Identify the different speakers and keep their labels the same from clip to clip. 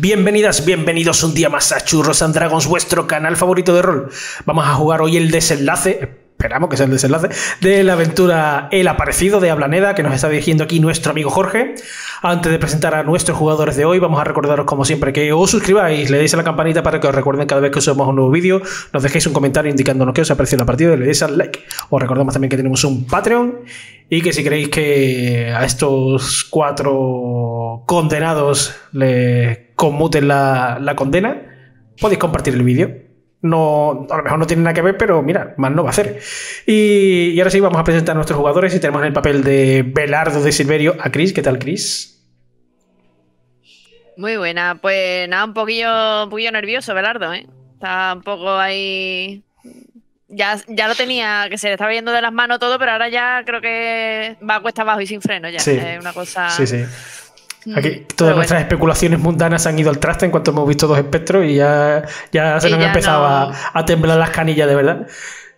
Speaker 1: Bienvenidas, bienvenidos un día más a Churros and Dragons, vuestro canal favorito de rol. Vamos a jugar hoy el desenlace, esperamos que sea el desenlace, de la aventura El Aparecido de Ablaneda, que nos está dirigiendo aquí nuestro amigo Jorge. Antes de presentar a nuestros jugadores de hoy, vamos a recordaros como siempre que os suscribáis, le deis a la campanita para que os recuerden cada vez que subamos un nuevo vídeo, nos dejéis un comentario indicándonos que os ha parecido la partida y le deis al like. Os recordamos también que tenemos un Patreon y que si queréis que a estos 4 condenados les conmuten la condena, podéis compartir el vídeo. No, a lo mejor no tiene nada que ver, pero mira, mal no va a hacer. Y ahora sí, vamos a presentar a nuestros jugadores y tenemos en el papel de Belardo de Silverio a Chris. ¿Qué tal, Chris?
Speaker 2: Muy buena, pues nada, un poquillo nervioso, Belardo, ¿eh? Está un poco ahí. Ya lo tenía, que se le estaba yendo de las manos todo, pero ahora ya creo que va a cuesta abajo y sin freno ya.
Speaker 1: Sí,
Speaker 2: Es una cosa.
Speaker 1: sí. Aquí todas
Speaker 2: Pero
Speaker 1: nuestras especulaciones mundanas han ido al traste en cuanto hemos visto dos espectros y ya se nos han empezado a temblar las canillas de verdad.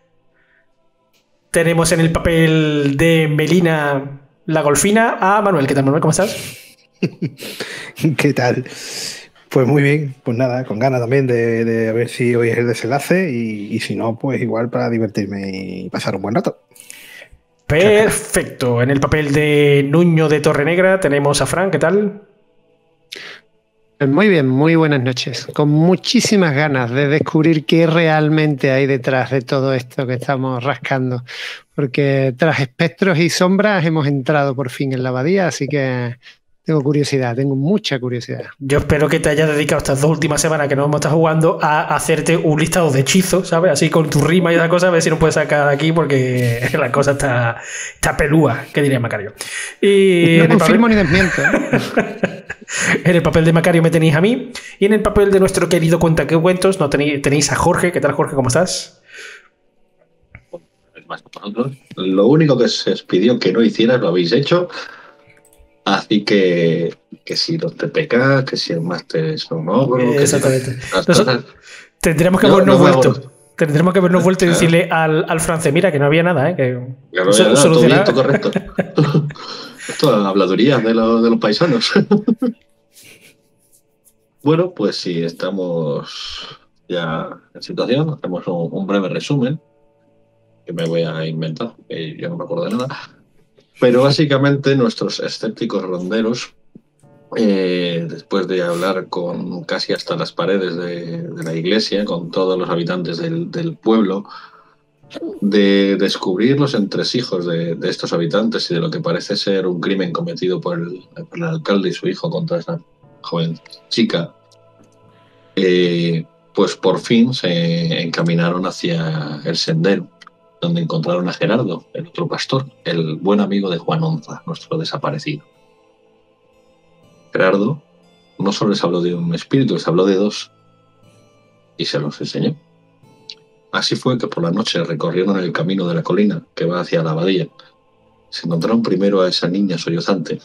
Speaker 1: Tenemos en el papel de Melina la golfina a Manuel. ¿Qué tal, Manuel? ¿Cómo estás?
Speaker 3: ¿Qué tal? Pues muy bien, pues nada, con ganas también de ver si hoy es el desenlace y si no, pues igual para divertirme y pasar un buen rato.
Speaker 1: Perfecto. En el papel de Nuño de Torrenegra tenemos a Fran. ¿Qué tal?
Speaker 4: Muy bien, muy buenas noches. Con muchísimas ganas de descubrir qué realmente hay detrás de todo esto que estamos rascando. Porque tras espectros y sombras hemos entrado por fin en la abadía, así que tengo curiosidad, tengo mucha curiosidad.
Speaker 1: Yo espero que te hayas dedicado estas 2 últimas semanas que no hemos estado jugando a hacerte un listado de hechizos, ¿sabes? Así con tu rima y esa cosa, a ver si nos puedes sacar de aquí porque la cosa está pelúa, que diría Macario. Y
Speaker 4: no confirmo ni desmiento.
Speaker 1: En el papel de Macario me tenéis a mí y en el papel de nuestro querido cuentacuentos no tenéis a Jorge. ¿Qué tal, Jorge? ¿Cómo estás?
Speaker 5: Más que vosotros. Lo único que se os pidió que no hicieras lo habéis hecho. Así que si los TPK, que si el máster es un ogro, que
Speaker 1: exactamente.
Speaker 5: Si
Speaker 1: tendremos que habernos vuelto. Tendremos que habernos vuelto y decirle al francés, mira, que no había nada, que
Speaker 5: no había nada, todo bien, todo correcto. Esto es habladuría de los paisanos. Bueno, pues si estamos ya en situación, hacemos un breve resumen que me voy a inventar, que yo no me acuerdo de nada. Pero básicamente nuestros escépticos ronderos, después de hablar con casi hasta las paredes de la iglesia, con todos los habitantes del pueblo, de descubrir los entresijos de estos habitantes y de lo que parece ser un crimen cometido por el alcalde y su hijo contra esa joven chica, pues por fin se encaminaron hacia el sendero, donde encontraron a Gerardo, el otro pastor, el buen amigo de Juan Onza, nuestro desaparecido. Gerardo no solo les habló de un espíritu, les habló de 2 y se los enseñó. Así fue que por la noche recorrieron el camino de la colina que va hacia la abadía. Se encontraron primero a esa niña sollozante.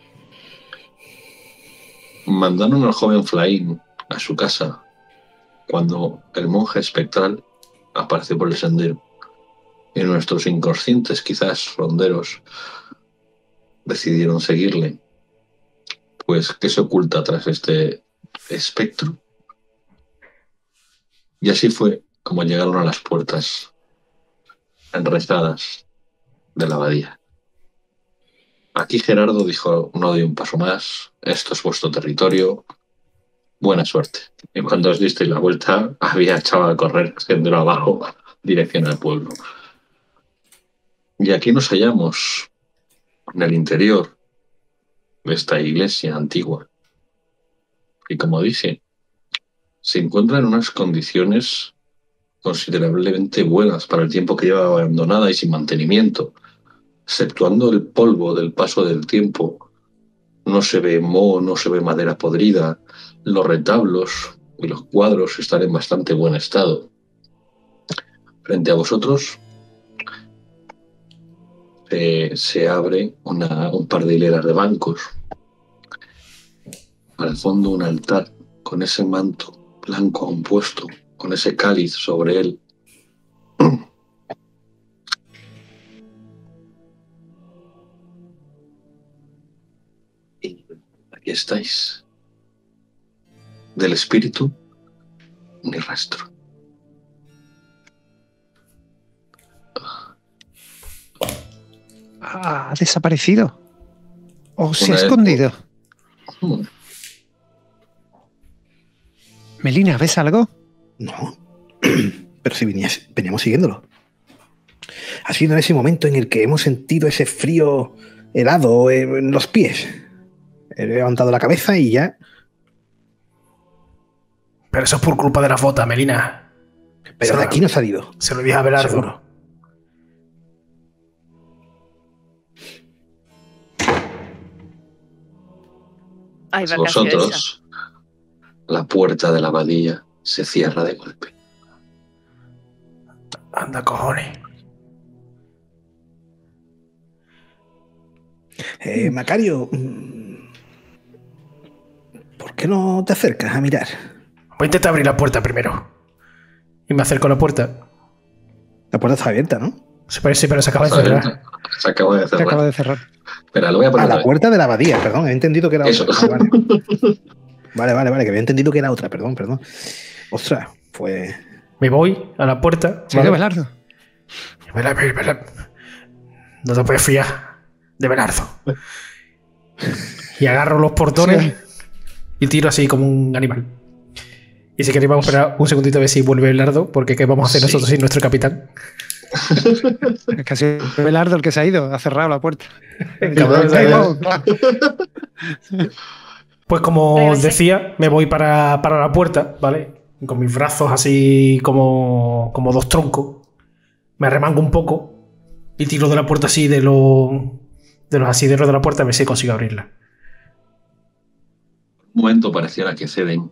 Speaker 5: Mandaron al joven Flaín a su casa cuando el monje espectral apareció por el sendero. Y nuestros inconscientes, quizás ronderos, decidieron seguirle. Pues, ¿qué se oculta tras este espectro? Y así fue como llegaron a las puertas enrejadas de la abadía. Aquí Gerardo dijo: no doy un paso más, esto es vuestro territorio, buena suerte. Y cuando os disteis la vuelta, había echado a correr sendero abajo, dirección al pueblo. Y aquí nos hallamos, en el interior de esta iglesia antigua. Y como dije, se encuentra en unas condiciones considerablemente buenas para el tiempo que lleva abandonada y sin mantenimiento. Exceptuando el polvo del paso del tiempo, no se ve moho, no se ve madera podrida, los retablos y los cuadros están en bastante buen estado. Frente a vosotros se abre un par de hileras de bancos. Al fondo un altar con ese manto blanco aún puesto, con ese cáliz sobre él. Y aquí estáis. del espíritu, ni rastro.
Speaker 4: ¿Ha desaparecido? ¿O se ha
Speaker 5: Una vez-
Speaker 4: escondido?
Speaker 5: Hmm.
Speaker 4: Melina, ¿ves algo?
Speaker 3: No. Pero si veníamos siguiéndolo. Ha sido en ese momento en el que hemos sentido ese frío helado en los pies. He levantado la cabeza y ya.
Speaker 1: Pero eso es por culpa de las botas, Melina.
Speaker 3: Pero de aquí no ha salido.
Speaker 1: Se lo dije a Belardo.
Speaker 3: Seguro.
Speaker 2: Ay, va, casi esa.
Speaker 5: Vosotros, la puerta de la abadía se cierra de golpe.
Speaker 1: Anda, cojones.
Speaker 3: Macario, ¿por qué no te acercas a mirar?
Speaker 1: Voy a intentar abrir la puerta primero. Y me acerco a la puerta.
Speaker 3: La puerta está abierta, ¿no?
Speaker 1: Sí, pero se acaba de cerrar.
Speaker 5: Se acaba de
Speaker 4: Se acaba
Speaker 5: cerrar.
Speaker 4: de cerrar.
Speaker 5: Espera, lo voy a poner
Speaker 3: A
Speaker 5: otra
Speaker 3: la
Speaker 5: vez.
Speaker 3: puerta de la abadía, perdón. He entendido que era
Speaker 5: Eso.
Speaker 3: otra. Vale, que había entendido que era otra, perdón. Ostras, pues...
Speaker 1: Me voy a la puerta.
Speaker 4: ¿Se ha ido Belardo?
Speaker 1: Belardo. No te puedes fiar de Belardo. Y agarro los portones
Speaker 4: Sí.
Speaker 1: y tiro así como un animal. Y si queréis vamos a esperar un segundito a ver si vuelve Belardo, porque ¿qué vamos a hacer
Speaker 5: Sí.
Speaker 1: nosotros sin nuestro capitán?
Speaker 4: Es que ha sido Belardo el que se ha ido, ha cerrado la puerta.
Speaker 1: Cabrón,
Speaker 4: Ahí
Speaker 1: ¿sabes?
Speaker 4: vamos, claro.
Speaker 1: Pues como
Speaker 2: Pero
Speaker 1: os
Speaker 2: sí.
Speaker 1: decía, me voy para la puerta, ¿vale? Y con mis brazos así como dos troncos. Me arremango un poco y tiro de la puerta así de los asideros de la puerta a ver si consigo abrirla.
Speaker 5: Un momento pareciera que ceden.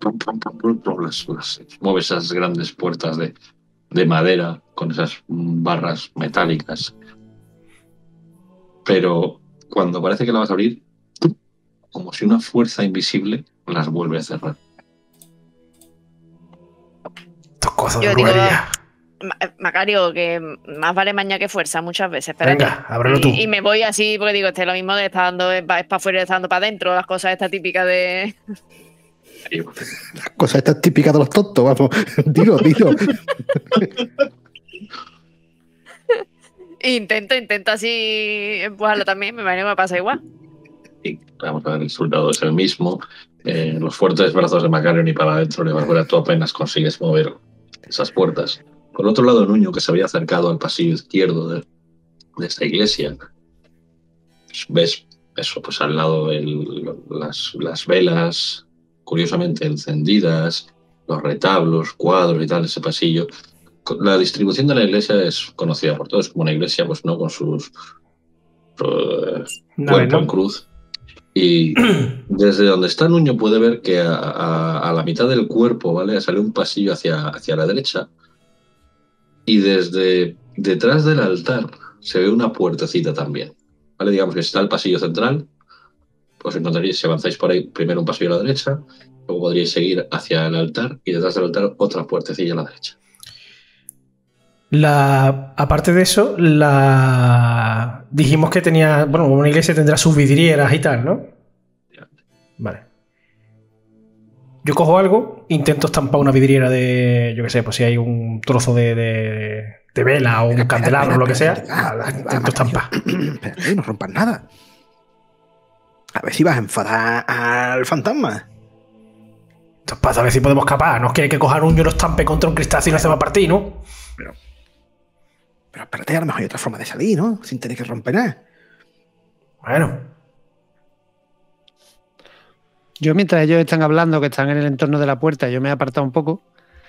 Speaker 5: Mueve esas grandes puertas de madera con esas barras metálicas. Pero cuando parece que la vas a abrir, como si una fuerza invisible las vuelve a cerrar.
Speaker 1: Dos cosas
Speaker 2: Yo
Speaker 1: de
Speaker 2: digo,
Speaker 1: brujería.
Speaker 2: Macario, que más vale maña que fuerza muchas veces. Espérate.
Speaker 1: Venga, ábrelo tú.
Speaker 2: Y me voy así porque digo, lo mismo de estar dando es para afuera y está dando para adentro, las cosas estas típicas de.
Speaker 3: Cosa esta típica de los tontos, vamos. Dilo.
Speaker 2: Intento así empujarlo también, me imagino que me pasa igual.
Speaker 5: Y vamos a ver, el resultado es el mismo. Los fuertes brazos de Macario ni para adentro ni para afuera, tú apenas consigues mover esas puertas. Por otro lado, Nuño, que se había acercado al pasillo izquierdo de esta iglesia, pues ves eso, pues al lado las velas, curiosamente encendidas, los retablos, cuadros y tal, ese pasillo. La distribución de la iglesia es conocida por todos como una iglesia, pues no con sus cuerpo en cruz. Y desde donde está Nuño puede ver que a la mitad del cuerpo, ¿vale? Sale un pasillo hacia la derecha. Y desde detrás del altar se ve una puertecita también. ¿Vale? Digamos que está el pasillo central. Pues encontraréis, si avanzáis por ahí, primero un pasillo a la derecha. Luego podríais seguir hacia el altar. Y detrás del altar otra puertecilla a la derecha.
Speaker 1: Aparte de eso, dijimos que tenía. Bueno, una iglesia tendrá sus vidrieras y tal, ¿no? Vale. Yo cojo algo, intento estampar una vidriera de. Yo qué sé, pues si hay un trozo de vela o un candelabro o lo que sea. Intento estampar.
Speaker 3: Espérate, no rompas nada. A ver si vas a enfadar al fantasma.
Speaker 1: Entonces, para ver si podemos escapar. No es que hay que coger un y lo estampe contra un cristal y no se va a partir, ¿no?
Speaker 3: Pero espérate, a lo mejor hay otra forma de salir, ¿no? Sin tener que romper nada.
Speaker 1: Bueno.
Speaker 4: Yo, mientras ellos están hablando, que están en el entorno de la puerta, yo me he apartado un poco.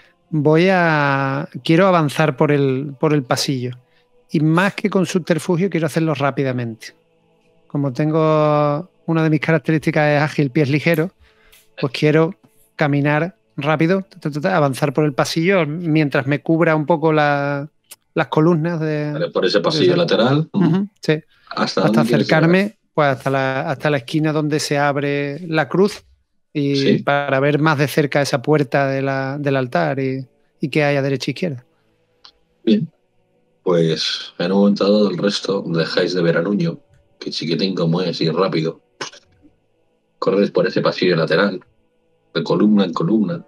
Speaker 4: Quiero avanzar por el pasillo. Y más que con subterfugio, quiero hacerlo rápidamente. Como tengo una de mis características es ágil, pies ligeros, pues quiero caminar rápido, avanzar por el pasillo mientras me cubra un poco las columnas de.
Speaker 5: ¿Vale? Por ese pasillo lateral.
Speaker 4: Sí.
Speaker 5: Hasta
Speaker 4: acercarme pues hasta la esquina donde se abre la cruz y
Speaker 5: ¿Sí?
Speaker 4: Para ver más de cerca esa puerta del altar y qué hay a derecha e izquierda.
Speaker 5: Bien. Pues en un momento dado el resto dejáis de ver a Nuño, que chiquitín como es y rápido. Corres por ese pasillo lateral de columna en columna,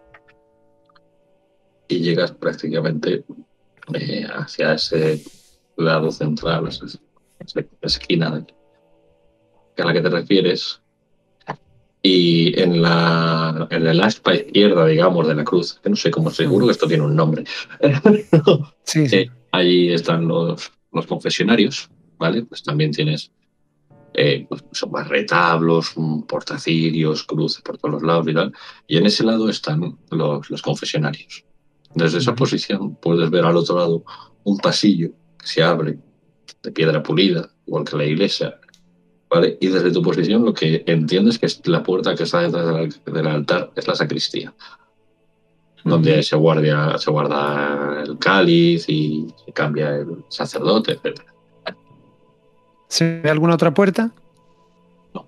Speaker 5: y llegas prácticamente hacia ese lado central, esa esquina a la que te refieres. Y en el aspa izquierda, digamos, de la cruz, que no sé cómo, seguro que esto tiene un nombre.
Speaker 4: Sí, sí.
Speaker 5: Ahí están los confesionarios, ¿vale? Pues también tienes pues son más retablos, portacirios, cruces por todos los lados y tal. Y en ese lado están los confesionarios. Desde esa posición puedes ver al otro lado un pasillo que se abre de piedra pulida, igual que la iglesia, ¿vale? Y desde tu posición lo que entiendes que es la puerta que está detrás del altar es la sacristía, donde se guarda el cáliz y se cambia el sacerdote, etc.
Speaker 4: ¿Se ve alguna otra puerta?
Speaker 5: No.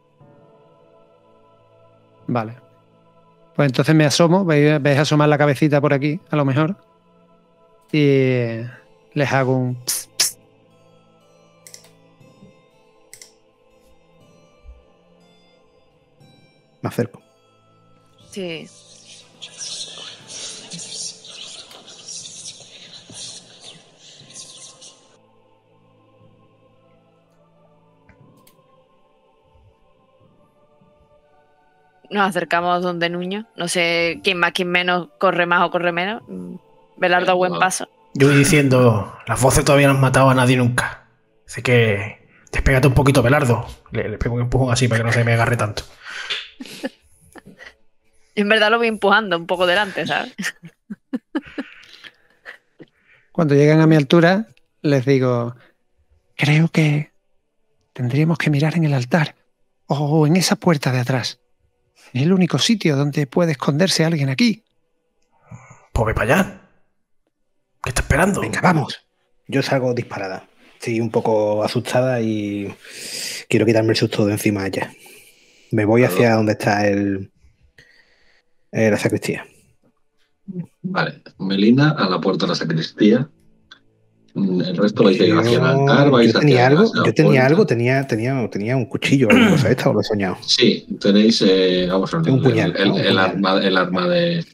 Speaker 4: Vale. Pues entonces me asomo, veis asomar la cabecita por aquí, a lo mejor. Y les hago un... Pss, pss.
Speaker 3: Me acerco.
Speaker 2: Sí. Nos acercamos donde Nuño. No sé quién más, quién menos, corre más o corre menos. Belardo a buen paso.
Speaker 1: Yo voy diciendo, las voces todavía no han matado a nadie nunca. Así que despégate un poquito, Belardo. Le pego un empujón así para que no se me agarre tanto.
Speaker 2: En verdad lo voy empujando un poco delante, ¿sabes?
Speaker 4: Cuando lleguen a mi altura, les digo, creo que tendríamos que mirar en el altar o en esa puerta de atrás. Es el único sitio donde puede esconderse alguien aquí.
Speaker 1: Pues ve para allá. ¿Qué está esperando?
Speaker 3: Venga, vamos. Yo salgo disparada. Estoy un poco asustada y quiero quitarme el susto de encima ya. Me voy hacia donde está la sacristía.
Speaker 5: Vale, Melina a la puerta de la sacristía. El resto vais a ir hacia el altar, vais
Speaker 3: yo tenía
Speaker 5: hacia
Speaker 3: algo,
Speaker 5: la
Speaker 3: yo tenía
Speaker 5: puerta.
Speaker 3: algo, tenía un cuchillo o alguna cosa esta, o lo he soñado.
Speaker 5: Sí, tenéis, vamos a ver,
Speaker 3: Un puñal, ¿no? Un
Speaker 5: el arma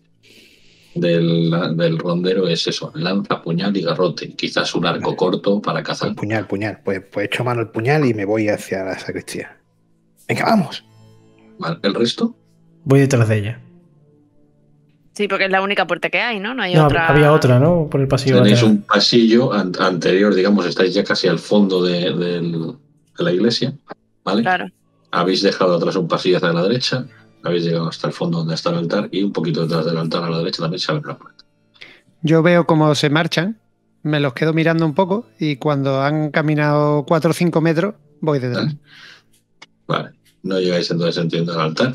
Speaker 5: del rondero es eso, lanza, puñal y garrote. Quizás un arco corto para cazar.
Speaker 3: Puñal. Pues echo mano al puñal y me voy hacia la sacristía. Venga, vamos.
Speaker 5: Vale, ¿el resto?
Speaker 1: Voy detrás de ella.
Speaker 2: Sí, porque es la única puerta que hay, ¿no? No hay
Speaker 1: No,
Speaker 2: otra.
Speaker 1: había otra, ¿no? Por el pasillo.
Speaker 5: Tenéis
Speaker 1: lateral.
Speaker 5: un pasillo anterior, digamos, estáis ya casi al fondo de la iglesia, ¿vale?
Speaker 2: Claro.
Speaker 5: Habéis dejado atrás un pasillo hacia la derecha, habéis llegado hasta el fondo donde está el altar y un poquito detrás del altar a la derecha también se abre la puerta.
Speaker 4: Yo veo cómo se marchan, me los quedo mirando un poco y cuando han caminado 4 o 5 metros, voy detrás.
Speaker 5: Vale, no llegáis entonces, entiendo, al altar.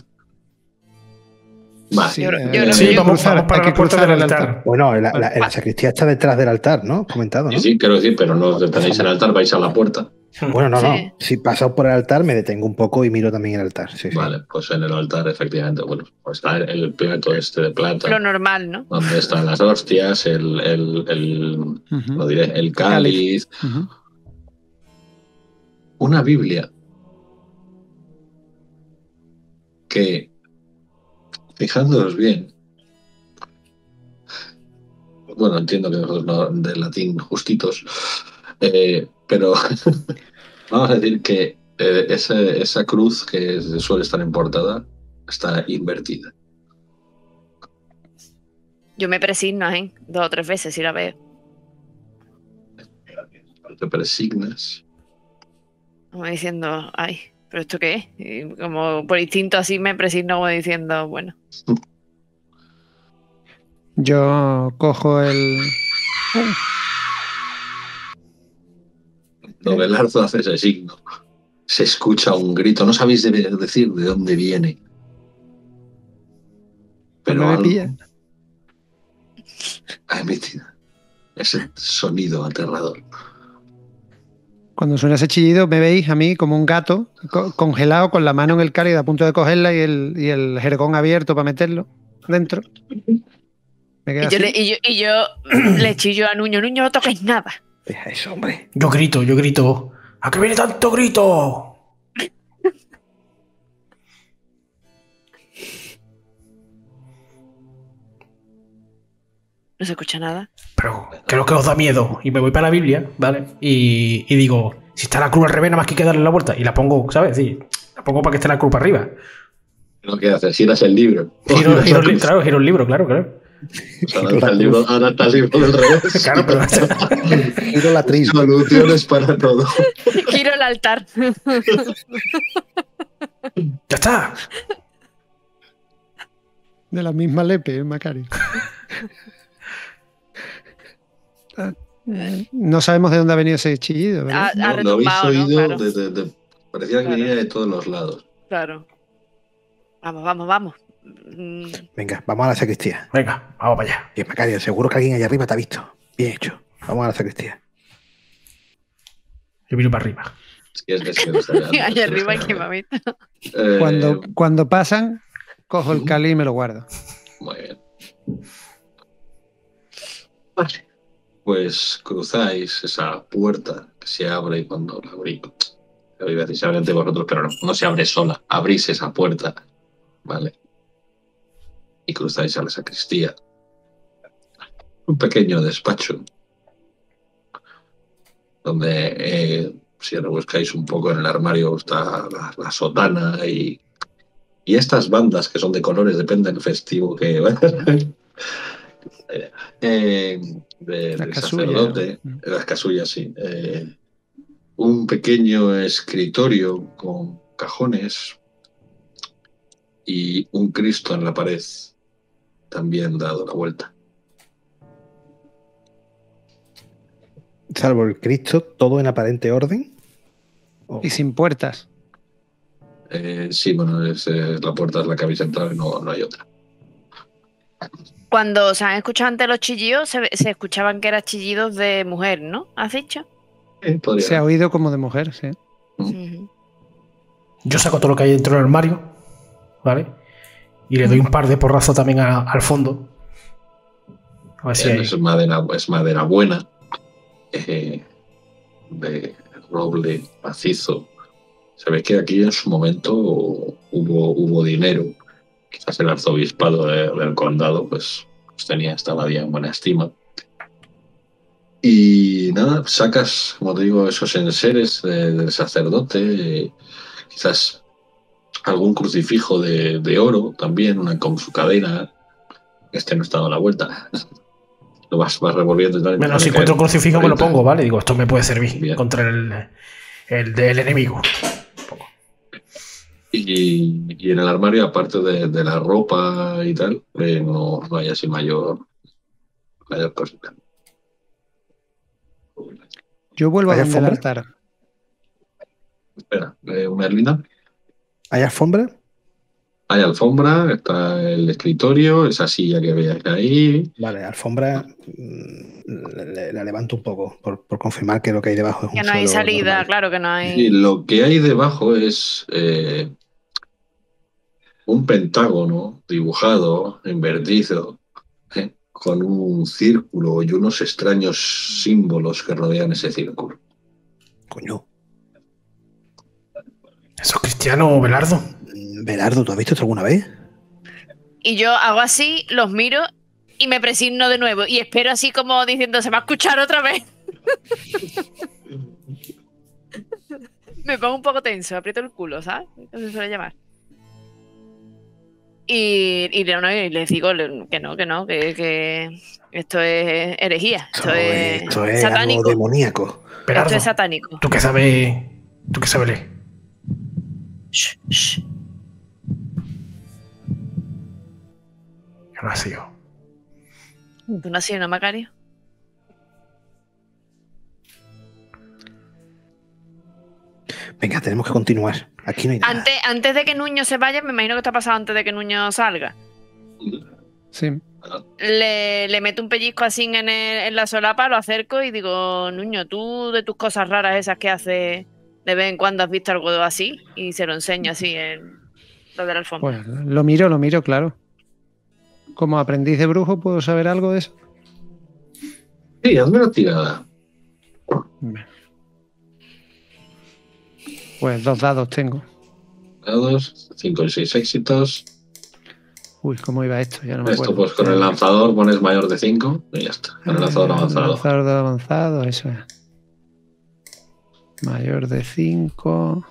Speaker 5: Vale.
Speaker 4: Sí,
Speaker 2: Yo creo
Speaker 1: Sí,
Speaker 2: que
Speaker 1: vamos para
Speaker 4: hay
Speaker 1: la
Speaker 4: que
Speaker 1: puerta
Speaker 4: cruzar
Speaker 1: del
Speaker 4: el
Speaker 1: altar.
Speaker 4: altar.
Speaker 3: Bueno, la sacristía está detrás del altar, ¿no? Comentado, ¿no?
Speaker 5: Sí, quiero decir, pero no os detenéis en el altar, vais a la puerta.
Speaker 3: Bueno, no.
Speaker 2: Sí.
Speaker 3: Si paso por el altar, me detengo un poco y miro también el altar. Sí.
Speaker 5: Vale, pues en el altar, efectivamente, bueno, pues está el plato este de plata,
Speaker 2: lo normal, ¿no?
Speaker 5: donde están las hostias, lo diré, el cáliz,
Speaker 4: Ujú.
Speaker 5: una Biblia que, fijándonos bien, bueno, entiendo que nosotros no de latín justitos, pero vamos a decir que esa cruz que suele estar en portada está invertida.
Speaker 2: Yo me presigno, ¿eh? 2 o 3 veces si la veo.
Speaker 5: Te presignas.
Speaker 2: Como diciendo, ay, ¿pero esto qué es? Y como por instinto así me presigno como diciendo, bueno.
Speaker 4: Yo cojo el...
Speaker 5: Cuando Belardo hace ese signo, se escucha un grito. No sabéis decir de dónde viene. Pero
Speaker 4: me
Speaker 5: algo
Speaker 4: pilla.
Speaker 5: ha emitido ese sonido aterrador.
Speaker 4: Cuando suena ese chillido, me veis a mí como un gato congelado con la mano en el cáliz a punto de cogerla y el jergón abierto para meterlo dentro. Me quedo
Speaker 2: Y yo le chillo a Nuño, no toques nada.
Speaker 3: Deja eso, hombre.
Speaker 1: Yo grito. ¿A qué viene tanto grito?
Speaker 2: No se escucha nada.
Speaker 1: Pero creo que os da miedo. Y me voy para la Biblia, ¿vale? Y digo, si está la cruz al revés, nada más que hay que darle la vuelta. Y la pongo, ¿sabes? Sí, la pongo para que esté la cruz para arriba.
Speaker 5: Lo que haces, giras el libro.
Speaker 1: Giro el libro, claro.
Speaker 5: O sea, ahora está el libro del revés.
Speaker 1: Claro, pero...
Speaker 3: Giro la tril.
Speaker 5: Soluciones para todo.
Speaker 2: Giro el altar.
Speaker 1: ¡Ya está!
Speaker 4: De la misma lepe, Macario. No sabemos de dónde ha venido ese chillido, ¿verdad?
Speaker 2: Ha
Speaker 5: Lo habéis
Speaker 2: retumbado, ¿no?
Speaker 5: oído
Speaker 2: Claro.
Speaker 5: parecía que
Speaker 2: Claro.
Speaker 5: venía de todos los lados.
Speaker 2: Claro. Vamos.
Speaker 3: Venga, vamos a la sacristía.
Speaker 1: Venga, vamos para allá.
Speaker 3: Bien, Macario, seguro que alguien allá arriba te ha visto. Bien hecho. Vamos a la sacristía.
Speaker 1: Yo miro para arriba.
Speaker 5: Si es que se lo está mirando,
Speaker 2: Allá
Speaker 5: se lo
Speaker 2: arriba hay
Speaker 5: está
Speaker 2: que
Speaker 5: mirando.
Speaker 2: mamita.
Speaker 4: Cuando pasan, cojo el cali y me lo guardo.
Speaker 5: Muy bien. Vale. Pues cruzáis esa puerta que se abre y cuando la abrís, iba a decir, se abre ante vosotros, pero no se abre sola. Abrís esa puerta, ¿vale? Y cruzáis a la sacristía. Un pequeño despacho donde si rebuscáis un poco en el armario está la sotana y estas bandas que son de colores, depende del festivo que del
Speaker 4: casulla,
Speaker 5: sacerdote,
Speaker 4: ¿no?
Speaker 5: las casullas, sí. Un pequeño escritorio con cajones y un Cristo en la pared, también dado la vuelta.
Speaker 3: Salvo el Cristo, todo en aparente orden.
Speaker 4: Y sin puertas.
Speaker 5: Sí, bueno, la puerta es la que habéis entrado y no hay otra.
Speaker 2: Cuando se han escuchado antes los chillidos, se escuchaban que eran chillidos de mujer, ¿no? ¿Has dicho?
Speaker 5: Podría.
Speaker 4: Se ha oído como de mujer, sí.
Speaker 2: Ujú.
Speaker 1: Yo saco todo lo que hay dentro del armario, ¿vale? Y le doy un par de porrazos también al fondo. A ver si hay...
Speaker 5: Es madera buena, de roble macizo. Se ve que aquí en su momento hubo dinero. Quizás el arzobispado del condado pues tenía esta abadía en buena estima. Y nada, sacas, como te digo, esos enseres del sacerdote, quizás algún crucifijo de oro también, con su cadena. Este no está dando la vuelta. Lo vas revolviendo y tal.
Speaker 1: Bueno, si encuentro un crucifijo me lo
Speaker 5: ahorita.
Speaker 1: pongo, ¿vale? Digo, esto me puede servir
Speaker 5: Bien.
Speaker 1: contra el del enemigo.
Speaker 5: Y en el armario, aparte de la ropa y tal, no hay así mayor cosita.
Speaker 4: Yo vuelvo a
Speaker 3: ¿Hay
Speaker 4: donde el
Speaker 3: alfombra?
Speaker 4: altar.
Speaker 5: Espera, Merlina.
Speaker 3: ¿Hay alfombra?
Speaker 5: Hay alfombra, está el escritorio, esa silla que veáis ahí.
Speaker 3: Vale, alfombra la levanto un poco por confirmar que lo que hay debajo es un
Speaker 2: Que no hay
Speaker 3: suelo
Speaker 2: salida,
Speaker 3: normal.
Speaker 2: claro que no
Speaker 5: Y
Speaker 2: hay.
Speaker 5: lo que hay debajo es un pentágono dibujado, invertido, con un círculo y unos extraños símbolos que rodean ese círculo.
Speaker 3: Coño.
Speaker 1: Eso es cristiano, Belardo.
Speaker 3: Belardo, ¿tú has visto esto alguna vez?
Speaker 2: Y yo hago así, los miro y me presigno de nuevo. Y espero así como diciendo, se va a escuchar otra vez. Me pongo un poco tenso, aprieto el culo, ¿sabes? Eso se suele llamar. Y le digo que esto es herejía,
Speaker 3: Esto es
Speaker 2: satánico.
Speaker 3: algo demoníaco.
Speaker 1: Belardo,
Speaker 2: Esto es satánico.
Speaker 1: ¿tú qué sabes leer?
Speaker 2: Shh, shh.
Speaker 1: Que no ha sido.
Speaker 2: ¿Tú no has sido, no, Macario?
Speaker 3: Venga, tenemos que continuar. Aquí no hay nada.
Speaker 2: Antes de que Nuño se vaya, me imagino que está pasado antes de que Nuño salga.
Speaker 4: Sí.
Speaker 2: Le meto un pellizco así en la solapa, lo acerco y digo, Nuño, tú de tus cosas raras esas que haces de vez en cuando has visto algo así, y se lo enseño así en lo de la alfombra.
Speaker 4: Pues lo miro, claro. Como aprendiz de brujo, ¿puedo saber algo de eso?
Speaker 5: Sí, hazme una tirada.
Speaker 4: Pues 2 dados tengo.
Speaker 5: Dados, 5 y 6 éxitos.
Speaker 4: Uy, ¿cómo iba esto? Ya no me
Speaker 5: Esto
Speaker 4: acuerdo.
Speaker 5: pues con el lanzador pones mayor de 5 y ya está. Con el lanzador avanzado.
Speaker 4: Lanzador de avanzado, eso es. Mayor de 5.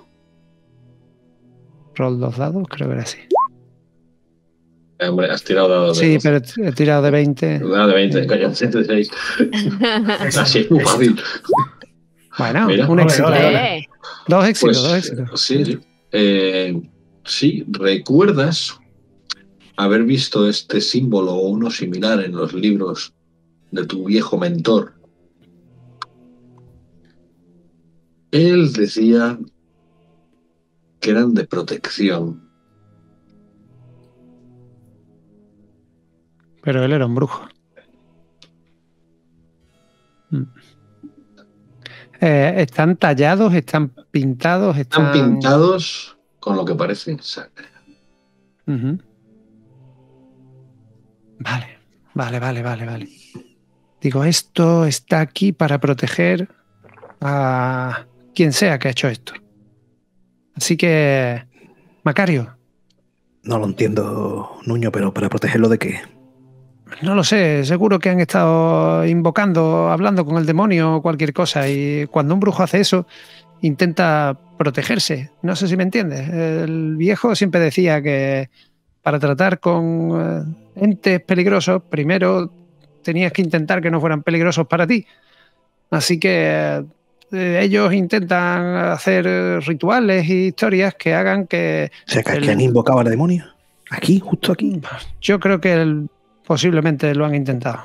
Speaker 4: Roll 2 dados, creo que era así.
Speaker 5: Hombre, has tirado dados de
Speaker 4: Sí,
Speaker 5: 12.
Speaker 4: pero he tirado de 20.
Speaker 5: Dado de 20, coño, 7 de 6. Así es muy fácil.
Speaker 4: Bueno,
Speaker 5: Mira.
Speaker 4: un
Speaker 1: Ole,
Speaker 4: éxito.
Speaker 1: ole, ole.
Speaker 4: Dos éxitos,
Speaker 5: Pues
Speaker 4: dos éxitos.
Speaker 5: sí, sí. Sí, ¿recuerdas haber visto este símbolo o uno similar en los libros de tu viejo mentor? Él decía que eran de protección.
Speaker 4: Pero él era un brujo. ¿Están tallados? ¿Están pintados?
Speaker 5: Están pintados con lo que parece sangre.
Speaker 4: Ujú. Vale. Digo, esto está aquí para proteger a quien sea que ha hecho esto. Así que, Macario,
Speaker 3: No lo entiendo, Nuño, pero ¿para protegerlo de qué?
Speaker 4: no lo sé, seguro que han estado invocando, hablando con el demonio o cualquier cosa, y cuando un brujo hace eso, intenta protegerse. No sé si me entiendes. El viejo siempre decía que para tratar con entes peligrosos, primero tenías que intentar que no fueran peligrosos para ti. Así que ellos intentan hacer rituales y historias que hagan que...
Speaker 3: O sea, que han invocado al demonio. Aquí, justo aquí.
Speaker 4: Yo creo que posiblemente lo han intentado.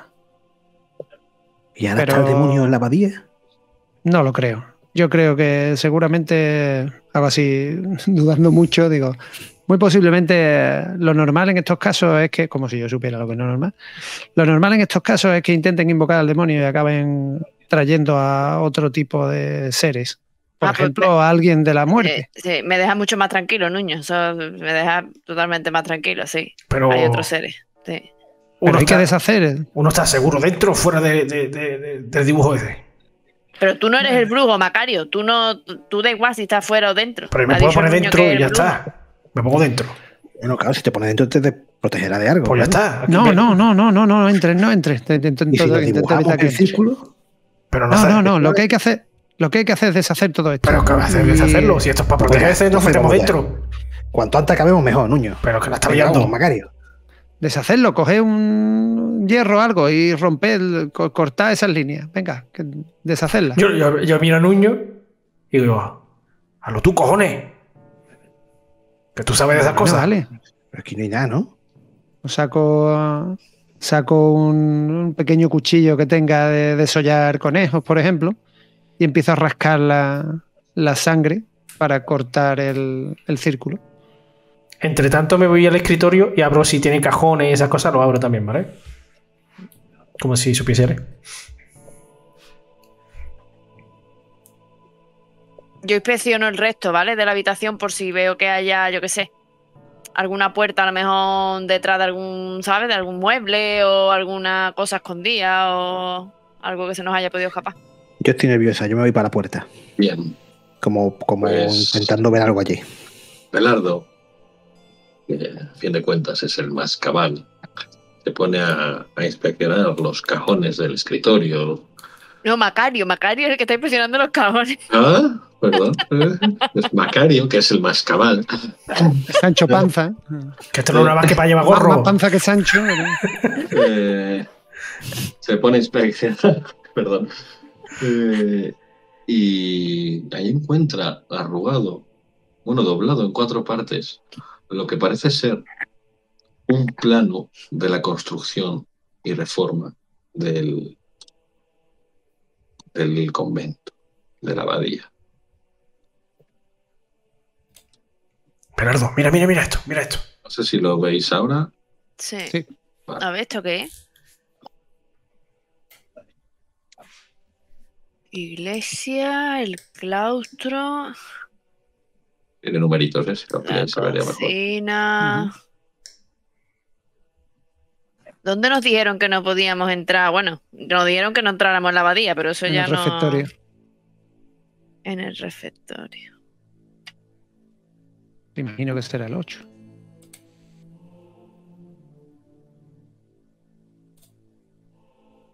Speaker 3: ¿Y ahora
Speaker 4: Pero
Speaker 3: está el demonio en la abadía?
Speaker 4: no lo creo. Yo creo que seguramente, hago así, dudando mucho, digo, muy posiblemente lo normal en estos casos es que, como si yo supiera lo que no es normal, lo normal en estos casos es que intenten invocar al demonio y acaben trayendo a otro tipo de seres. Por ejemplo, a alguien de la muerte.
Speaker 2: Sí, me deja mucho más tranquilo, Nuño. Eso me deja totalmente más tranquilo, sí.
Speaker 1: Pero
Speaker 2: hay otros seres, sí.
Speaker 4: Pero hay que deshacer.
Speaker 1: Uno está seguro dentro o fuera del dibujo ese.
Speaker 2: Pero tú no eres el brujo, Macario. Tú da igual si estás fuera o dentro.
Speaker 1: Pero me
Speaker 2: Ha
Speaker 1: puedo
Speaker 2: dicho
Speaker 1: poner
Speaker 2: Nuño
Speaker 1: dentro
Speaker 2: que es
Speaker 1: y
Speaker 2: el
Speaker 1: ya
Speaker 2: brujo.
Speaker 1: está. Me pongo dentro.
Speaker 3: Bueno, claro, si te pones dentro te protegerá de algo.
Speaker 1: Pues ya
Speaker 3: claro.
Speaker 1: está. Aquí
Speaker 4: No entres.
Speaker 3: ¿Y si lo dibujamos en círculo?
Speaker 1: Pero
Speaker 4: No, lo que hay que hacer es deshacer todo esto.
Speaker 1: Pero ¿qué vas a hacer? Deshacerlo. Si esto es para protegerse, nos metemos dentro.
Speaker 3: Cuanto antes acabemos, mejor, Nuño.
Speaker 1: Pero que la está
Speaker 3: Venga,
Speaker 1: liando.
Speaker 3: vamos, Macario.
Speaker 4: Deshacerlo, coger un hierro o algo y cortar esas líneas. Venga, deshacerlas.
Speaker 1: Yo miro a Nuño y digo, hazlo tú, cojones. Que tú sabes de esas cosas.
Speaker 4: Vale.
Speaker 3: Pero aquí no hay nada, ¿no?
Speaker 4: Saco un pequeño cuchillo que tenga de desollar conejos, por ejemplo, y empiezo a rascar la sangre para cortar el círculo.
Speaker 1: Entre tanto me voy al escritorio y abro si tiene cajones y esas cosas, lo abro también, ¿vale? Como si supiese.
Speaker 2: Yo inspecciono el resto, ¿vale? De la habitación por si veo que haya, yo qué sé, alguna puerta a lo mejor detrás de algún, ¿sabes? De algún mueble o alguna cosa escondida o algo que se nos haya podido escapar.
Speaker 3: Yo estoy nerviosa, yo me voy para la puerta.
Speaker 5: Bien.
Speaker 3: Como
Speaker 5: Pues-
Speaker 3: intentando ver algo allí.
Speaker 5: Belardo, que a fin de cuentas es el más cabal, se pone a inspeccionar los cajones del escritorio.
Speaker 2: No, Macario es el que está impresionando los cajones.
Speaker 5: Ah, perdón. Es Macario, que es el más cabal.
Speaker 4: Sancho Panza.
Speaker 1: Que esto no es una más que para llevar gorro.
Speaker 4: Más panza que Sancho.
Speaker 5: Se pone a inspeccionar, perdón. Y ahí encuentra arrugado, doblado en 4 partes, lo que parece ser un plano de la construcción y reforma del convento, de la abadía.
Speaker 1: Bernardo, mira esto, mira esto.
Speaker 5: No sé si lo veis ahora.
Speaker 2: Sí.
Speaker 4: Sí.
Speaker 5: Vale.
Speaker 2: A ver, ¿esto qué es? Iglesia, el claustro,
Speaker 5: Tiene numeritos, si lo
Speaker 2: la
Speaker 5: ampliáis se vería mejor.
Speaker 2: cocina. ¿Dónde nos dijeron que no podíamos entrar? Bueno, nos dijeron que no entráramos en la abadía, pero eso
Speaker 4: En
Speaker 2: ya
Speaker 4: el
Speaker 2: no.
Speaker 4: refectorio.
Speaker 2: En el refectorio.
Speaker 4: Imagino que será el 8.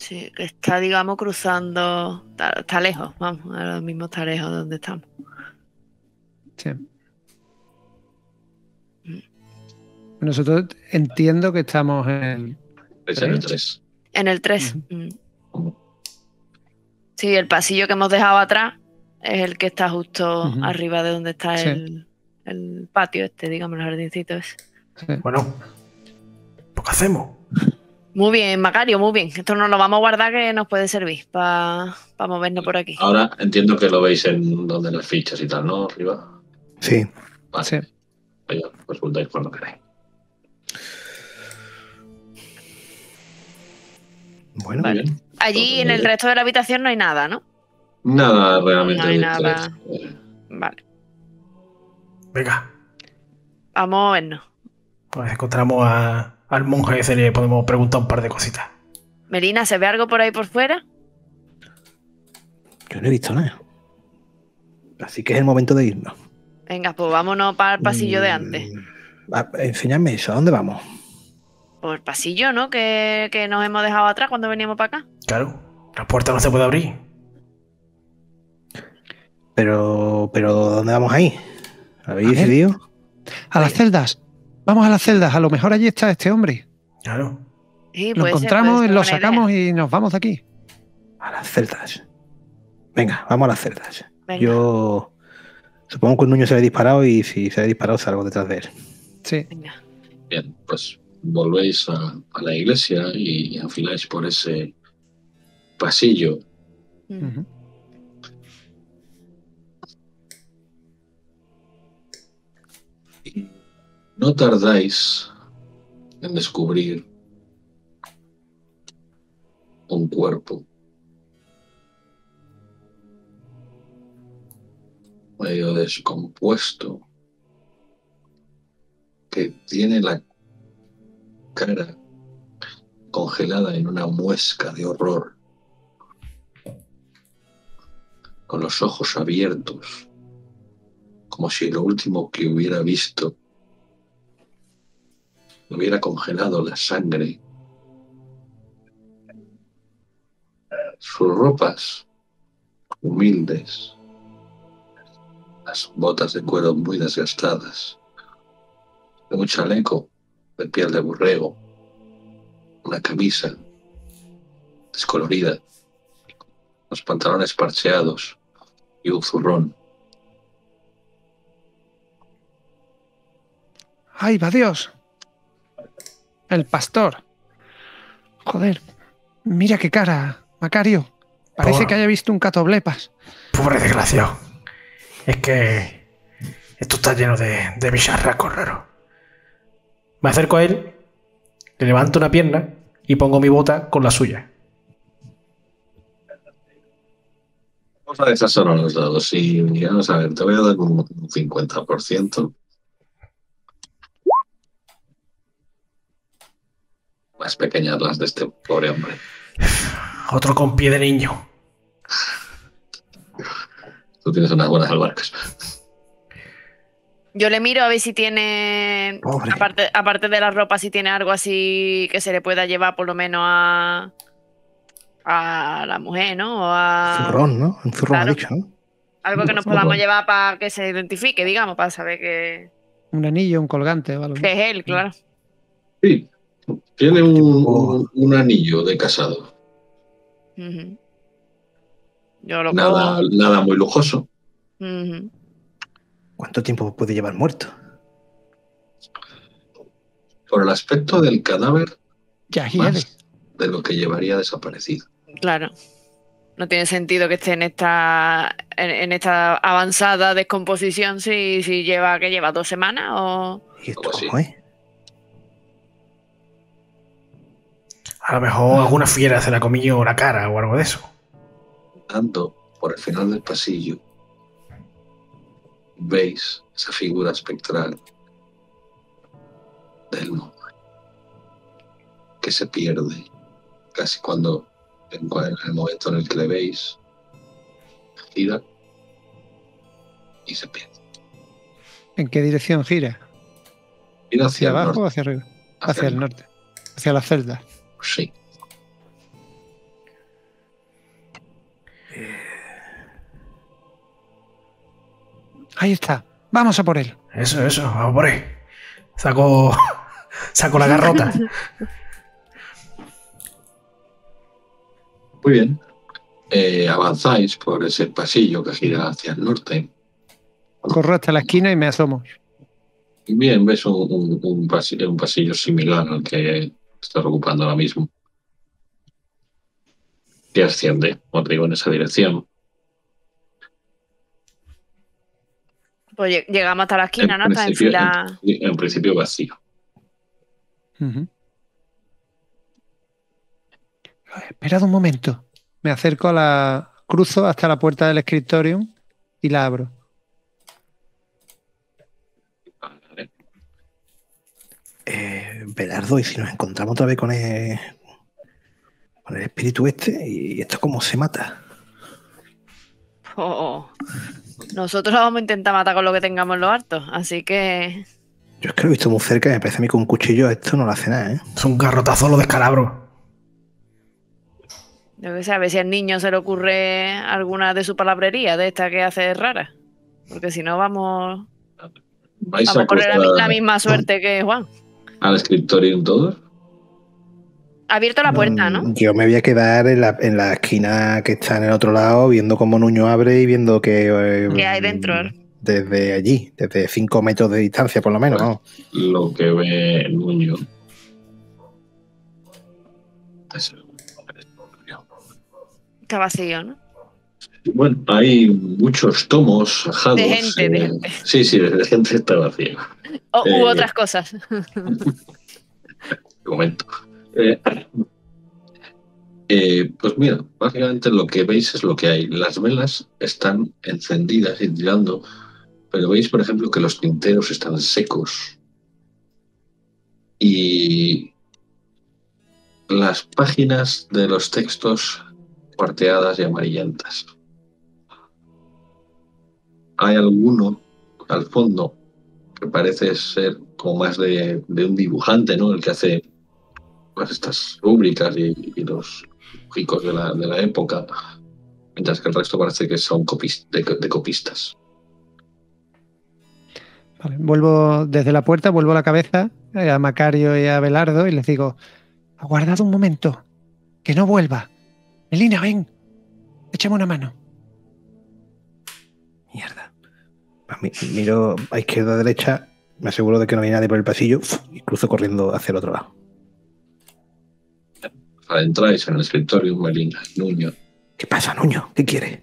Speaker 2: Sí, que está, digamos, cruzando. Está lejos, vamos, ahora mismo está lejos de donde estamos.
Speaker 4: Sí. Nosotros entiendo que estamos en
Speaker 5: Es en el 3.
Speaker 2: En el 3. Sí, el pasillo que hemos dejado atrás es el que está justo arriba de donde está
Speaker 4: Sí.
Speaker 2: el patio este, digamos, el jardincito ese.
Speaker 4: Sí.
Speaker 1: Bueno, ¿pues qué hacemos?
Speaker 2: Muy bien, Macario, muy bien. Esto nos lo vamos a guardar que nos puede servir para movernos por aquí.
Speaker 5: Ahora entiendo que lo veis en donde las fichas y tal, ¿no? Arriba.
Speaker 3: Sí.
Speaker 5: Vale.
Speaker 4: Sí.
Speaker 5: Venga, pues voltáis cuando queráis.
Speaker 3: Bueno,
Speaker 2: Vale.
Speaker 5: Muy bien.
Speaker 2: Allí en el resto de la habitación no hay nada, ¿no?
Speaker 5: Nada realmente.
Speaker 2: No hay
Speaker 5: de
Speaker 2: nada.
Speaker 5: interés.
Speaker 2: Vale,
Speaker 1: Venga,
Speaker 2: vamos a movernos.
Speaker 1: pues encontramos al monje ese y le podemos preguntar un par de cositas.
Speaker 2: Melina, ¿se ve algo por ahí por fuera?
Speaker 3: yo no he visto nada. Así que es el momento de irnos.
Speaker 2: Venga, pues vámonos para el pasillo de antes.
Speaker 3: Enséñame eso. ¿A dónde vamos?
Speaker 2: Por el pasillo, ¿no? Que nos hemos dejado atrás cuando veníamos para acá.
Speaker 1: Claro, la puerta no se puede abrir.
Speaker 3: Pero ¿dónde vamos ahí? ¿Habéis
Speaker 4: A ver.
Speaker 3: decidido?
Speaker 4: A las celdas. Vamos a las celdas. A lo mejor allí está este hombre.
Speaker 1: Claro.
Speaker 2: Sí,
Speaker 4: Lo
Speaker 2: puede ser,
Speaker 4: encontramos,
Speaker 2: puede ser
Speaker 4: lo
Speaker 2: buena
Speaker 4: sacamos
Speaker 2: idea.
Speaker 4: y nos vamos de aquí.
Speaker 3: A las celdas. Venga, vamos a las celdas.
Speaker 2: Venga.
Speaker 3: Yo supongo que un niño se le ha disparado y si se le ha disparado salgo detrás de él.
Speaker 4: Sí.
Speaker 2: Venga.
Speaker 5: Bien, pues volvéis a la iglesia y enfiláis por ese pasillo.
Speaker 4: Ujú.
Speaker 5: Y no tardáis en descubrir un cuerpo medio descompuesto que tiene la cara congelada en una muesca de horror, con los ojos abiertos, como si lo último que hubiera visto hubiera congelado la sangre. Sus ropas humildes, las botas de cuero muy desgastadas, un chaleco de piel de borrego, una camisa descolorida, los pantalones parcheados y un zurrón.
Speaker 4: ¡Ay, va Dios! El pastor. Joder. Mira qué cara, Macario. Parece
Speaker 1: Pobre.
Speaker 4: que haya visto un catoblepas.
Speaker 1: Pobre desgraciado. Es que esto está lleno de bicharracos raros. Me acerco a él, le levanto una pierna y pongo mi bota con la suya.
Speaker 5: Vamos a deshacer los dados y vamos a ver, te voy a dar un 50%. Más pequeñas las de este pobre hombre.
Speaker 1: Otro con pie de niño.
Speaker 5: Tú tienes unas buenas albarcas.
Speaker 2: Yo le miro a ver si tiene,
Speaker 3: Pobre.
Speaker 2: aparte de la ropa, si tiene algo así que se le pueda llevar por lo menos a la mujer, ¿no? O a
Speaker 3: Zurrón, ¿no? Un zurrón
Speaker 2: Claro.
Speaker 3: ha dicho, ¿no?
Speaker 2: algo que nos podamos llevar para que se identifique, digamos, para saber que
Speaker 4: Un anillo, un colgante o algo.
Speaker 2: es él, claro.
Speaker 5: Sí, tiene un anillo de casado.
Speaker 2: Ujú. Yo lo
Speaker 5: Nada,
Speaker 2: cojo.
Speaker 5: nada muy lujoso.
Speaker 2: Ujú.
Speaker 3: ¿Cuánto tiempo puede llevar muerto?
Speaker 5: Por el aspecto del cadáver,
Speaker 4: Ya hiede.
Speaker 5: más de lo que llevaría desaparecido.
Speaker 2: Claro. No tiene sentido que esté en esta avanzada descomposición si lleva, ¿qué lleva? ¿2 semanas? O...
Speaker 3: ¿Y esto
Speaker 5: Algo así.
Speaker 3: cómo es?
Speaker 1: A lo mejor alguna fiera se la comió la cara o algo de eso.
Speaker 5: Andando por el final del pasillo, veis esa figura espectral del monje que se pierde casi cuando en el momento en el que le veis gira y se pierde.
Speaker 4: ¿En qué dirección gira?
Speaker 5: Gira
Speaker 4: ¿Hacia
Speaker 5: el
Speaker 4: abajo o
Speaker 5: norte,
Speaker 4: hacia arriba? Hacia el norte. Hacia la celda.
Speaker 5: Sí.
Speaker 4: Ahí está. Vamos a por él.
Speaker 1: Eso, vamos por ahí. Saco la garrota.
Speaker 5: Muy bien. Avanzáis por ese pasillo que gira hacia el norte.
Speaker 4: Corro hasta la esquina y me asomo.
Speaker 5: Y bien, ves un pasillo similar al que estás ocupando ahora mismo. Que asciende, como te digo, en esa dirección.
Speaker 2: Pues llegamos hasta la esquina, ¿no? Está en fila.
Speaker 5: En principio vacío.
Speaker 4: Esperad un momento. Me acerco cruzo hasta la puerta del escritorio y la abro.
Speaker 5: Vale.
Speaker 3: Belardo, ¿y si nos encontramos otra vez con el espíritu este? ¿Y esto cómo se mata?
Speaker 2: Oh. Nosotros lo vamos a intentar matar con lo que tengamos en lo alto, así que...
Speaker 3: Yo es que lo he visto muy cerca y me parece a mí que un cuchillo esto no lo hace nada, ¿eh?
Speaker 1: Es un garrotazo lo descalabro.
Speaker 2: Yo qué sé, a ver si al niño se le ocurre alguna de su palabrería, de esta que hace rara. Porque si no vamos a correr la misma suerte que Juan.
Speaker 5: ¿Al escritorio en todos?
Speaker 2: Ha abierto la puerta, ¿no?
Speaker 3: Yo me voy a quedar en la esquina que está en el otro lado, viendo cómo Nuño abre y viendo
Speaker 2: ¿Qué hay dentro?
Speaker 3: Desde allí, desde 5 metros de distancia por lo menos.
Speaker 5: Pues,
Speaker 3: ¿no?
Speaker 5: lo que ve Nuño
Speaker 2: Está vacío, ¿no?
Speaker 5: Bueno, hay muchos tomos ajados.
Speaker 2: De gente.
Speaker 5: Sí, de gente está vacío.
Speaker 2: U otras cosas.
Speaker 5: Comento. Pues mira, básicamente lo que veis es lo que hay. Las velas están encendidas y tirando, pero veis, por ejemplo, que los tinteros están secos y las páginas de los textos cuarteadas y amarillentas. Hay alguno al fondo que parece ser como más de un dibujante, ¿no? El que hace pues, estas rúbricas y los dibujicos de la época, mientras que el resto parece que son de copistas.
Speaker 4: Vale, vuelvo desde la puerta, vuelvo a la cabeza a Macario y a Belardo y les digo: aguardad un momento, que no vuelva. Melina, ven, échame una mano.
Speaker 3: Mierda. Miro a izquierda, a derecha, me aseguro de que no hay nadie por el pasillo y cruzo corriendo hacia el otro lado.
Speaker 5: Adentráis en el escritorio, Melina, Nuño.
Speaker 3: ¿Qué pasa, Nuño? ¿Qué quieres?